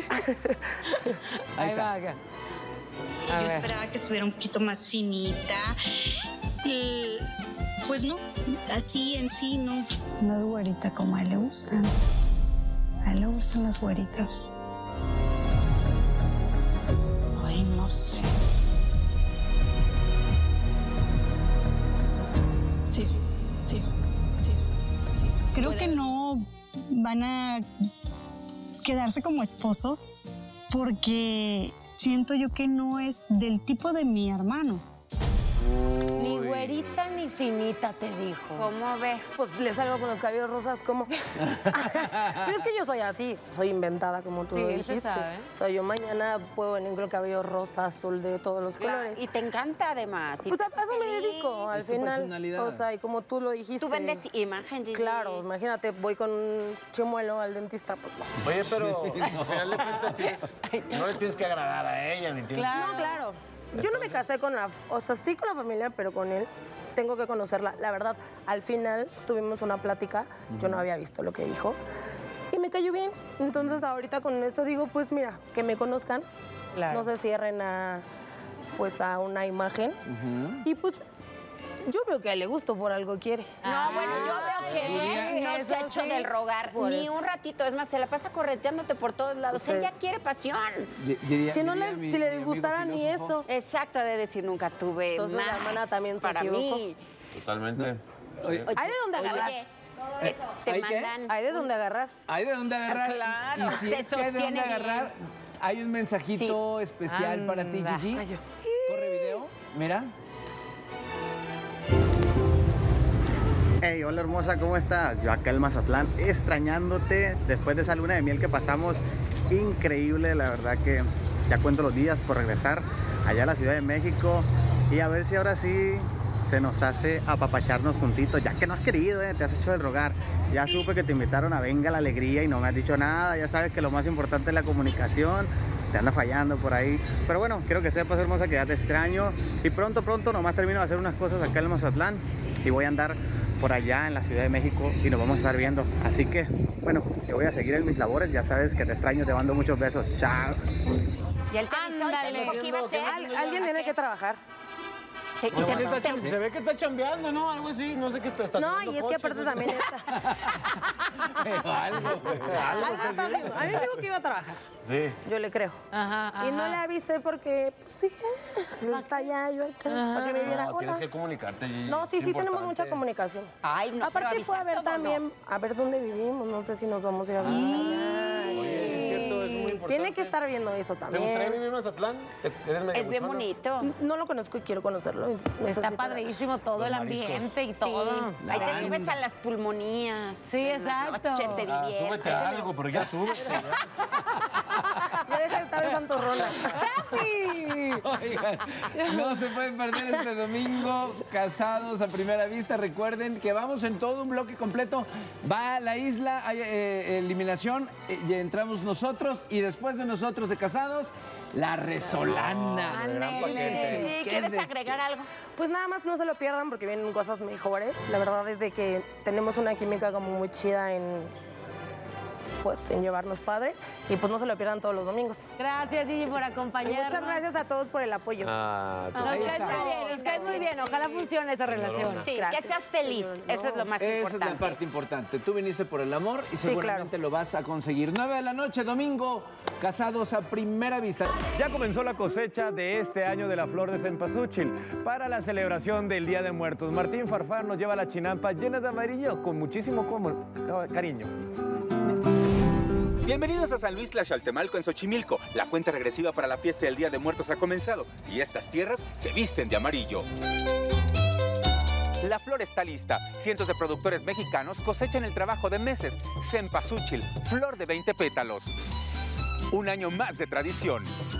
Ahí está. acá. Yo esperaba que estuviera un poquito más finita. Pues no, así en sí no. No es güerita como a él le gustan. A él le gustan las güeritas. Ay, no sé. Sí. Creo que no van a quedarse como esposos porque siento yo que no es del tipo de mi hermano. Ni güey güerita ni finita, te dijo. ¿Cómo ves? Pues le salgo con los cabellos rosas, ¿cómo? Pero es que yo soy así, soy inventada, como tú Sí, lo se dijiste. sabe. O sea, yo mañana puedo venir con el cabello rosa, azul, de todos los colores. Y te encanta además. Pues a eso me dedico, al final. O sea, y como tú lo dijiste. Tú vendes imagen, Gigi. Claro, imagínate, voy con un chimuelo al dentista. Pues, no. Oye, pero al final de cuentas no le tienes que agradar a ella, ni tienes No, claro. Yo no me casé con o sea, sí con la familia, pero con él tengo que conocerla. La verdad, al final tuvimos una plática, yo no había visto lo que dijo y me cayó bien. Entonces ahorita con esto digo, pues mira, que me conozcan, no se cierren a una imagen y pues yo veo que a él le gusto, por algo quiere. No, bueno, yo veo que él no se ha hecho del rogar ni un ratito. Es más, se la pasa correteándote por todos lados. Él ya quiere pasión. Si le gustara ni eso. Exacto, de decir, nunca tuve Entonces, más la hermana también se para equivocó. mí. Totalmente. Hay de dónde agarrar. Oye, te mandan. Hay de dónde agarrar. Hay de dónde agarrar. Claro, Y si se es que hay de dónde sostiene agarrar, hay un mensajito especial para ti, Anda. Gigi. Corre video, mira. Hey, hola hermosa, ¿cómo estás? Yo acá en Mazatlán, extrañándote después de esa luna de miel que pasamos. Increíble, la verdad que ya cuento los días por regresar allá a la Ciudad de México y a ver si ahora sí se nos hace apapacharnos juntitos, ya que no has querido, te has hecho el rogar. Ya supe que te invitaron a Venga la Alegría y no me has dicho nada. Ya sabes que lo más importante es la comunicación. Te anda fallando por ahí. Pero bueno, quiero que sepas, hermosa, que ya te extraño. Y pronto nomás termino de hacer unas cosas acá en Mazatlán y voy a andar por allá en la Ciudad de México y nos vamos a estar viendo. Así que, bueno, te voy a seguir en mis labores. Ya sabes que te extraño, te mando muchos besos. Chao. Y él te dice, hoy te dijo que iba a ser. Alguien tiene que trabajar. Se ve que está chambeando, ¿no? Algo así, no sé qué está No, haciendo y es que aparte también está. algo está haciendo. A mí me dijo que iba a trabajar. Sí. Yo le creo. Ajá. Y no le avisé porque, pues dije, él está allá, yo acá, para que me diera No, tienes hola. que comunicarte, Gigi. No, sí, Es tenemos importante. mucha comunicación. Ay, no, aparte pero fue a ver avisar todo, también, a ver dónde vivimos, no sé si nos vamos a ir a ver. Oye, sí es cierto, es muy importante. Tiene que estar viendo eso ¿Te también. gustaría vivir en Mazatlán? ¿Eres medio Es bien buchona? bonito. No lo conozco y quiero conocerlo. Está padrísimo todo el ambiente y todo. Ahí te subes a las pulmonías. Sí, exacto. Noches, te diviertes. Súbete a algo, pero ya súbete. Ya deja de estar en Santorrona. Oigan, no se pueden perder este domingo, Casados a Primera Vista. Recuerden que vamos en todo un bloque completo. Va a la isla, hay eliminación, y entramos nosotros y después de nosotros de Casados, la Resolana. Sí, ¿quieres agregar algo? Pues nada más no se lo pierdan porque vienen cosas mejores. La verdad es de que tenemos una química como muy chida en llevarnos padre y pues no se lo pierdan todos los domingos. Gracias, Gigi, por acompañarnos. Muchas gracias a todos por el apoyo. Nos cae muy bien. Ojalá funcione esa relación. Sí, que seas feliz. Eso es lo más importante. Esa es la parte importante. Tú viniste por el amor y seguramente lo vas a conseguir. 9 de la noche, domingo, Casados a Primera Vista. Ya comenzó la cosecha de este año de la flor de cempasúchil para la celebración del Día de Muertos. Martín Farfán nos lleva la chinampa llena de amarillo con muchísimo cariño. Bienvenidos a San Luis Tlaxcaltemalco en Xochimilco. La cuenta regresiva para la fiesta del Día de Muertos ha comenzado y estas tierras se visten de amarillo. La flor está lista. Cientos de productores mexicanos cosechan el trabajo de meses. Cempasúchil, flor de 20 pétalos. Un año más de tradición.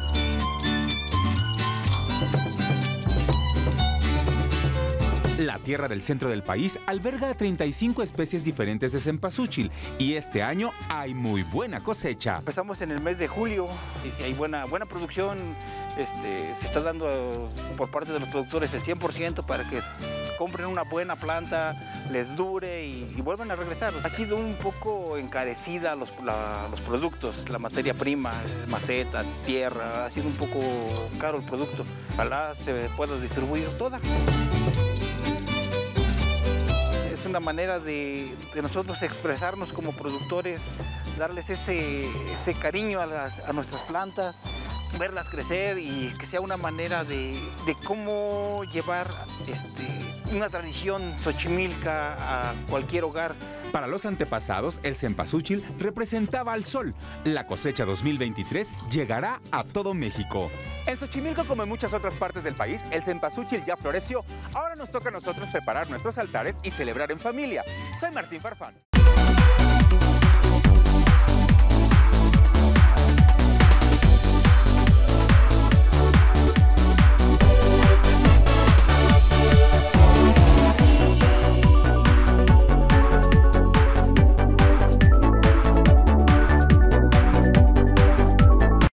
La tierra del centro del país alberga 35 especies diferentes de cempasúchil y este año hay muy buena cosecha. Empezamos en el mes de julio y si hay buena producción, se está dando por parte de los productores el 100% para que compren una buena planta, les dure y vuelvan a regresar. Ha sido un poco encarecida los productos, la materia prima, maceta, tierra, ha sido un poco caro el producto. Ojalá se pueda distribuir toda. Es una manera de nosotros expresarnos como productores, darles ese cariño a nuestras plantas, verlas crecer y que sea una manera de cómo llevar una tradición xochimilca a cualquier hogar. Para los antepasados, el cempasúchil representaba al sol. La cosecha 2023 llegará a todo México. En Xochimilco, como en muchas otras partes del país, el cempasúchil ya floreció. Ahora nos toca a nosotros preparar nuestros altares y celebrar en familia. Soy Martín Farfán.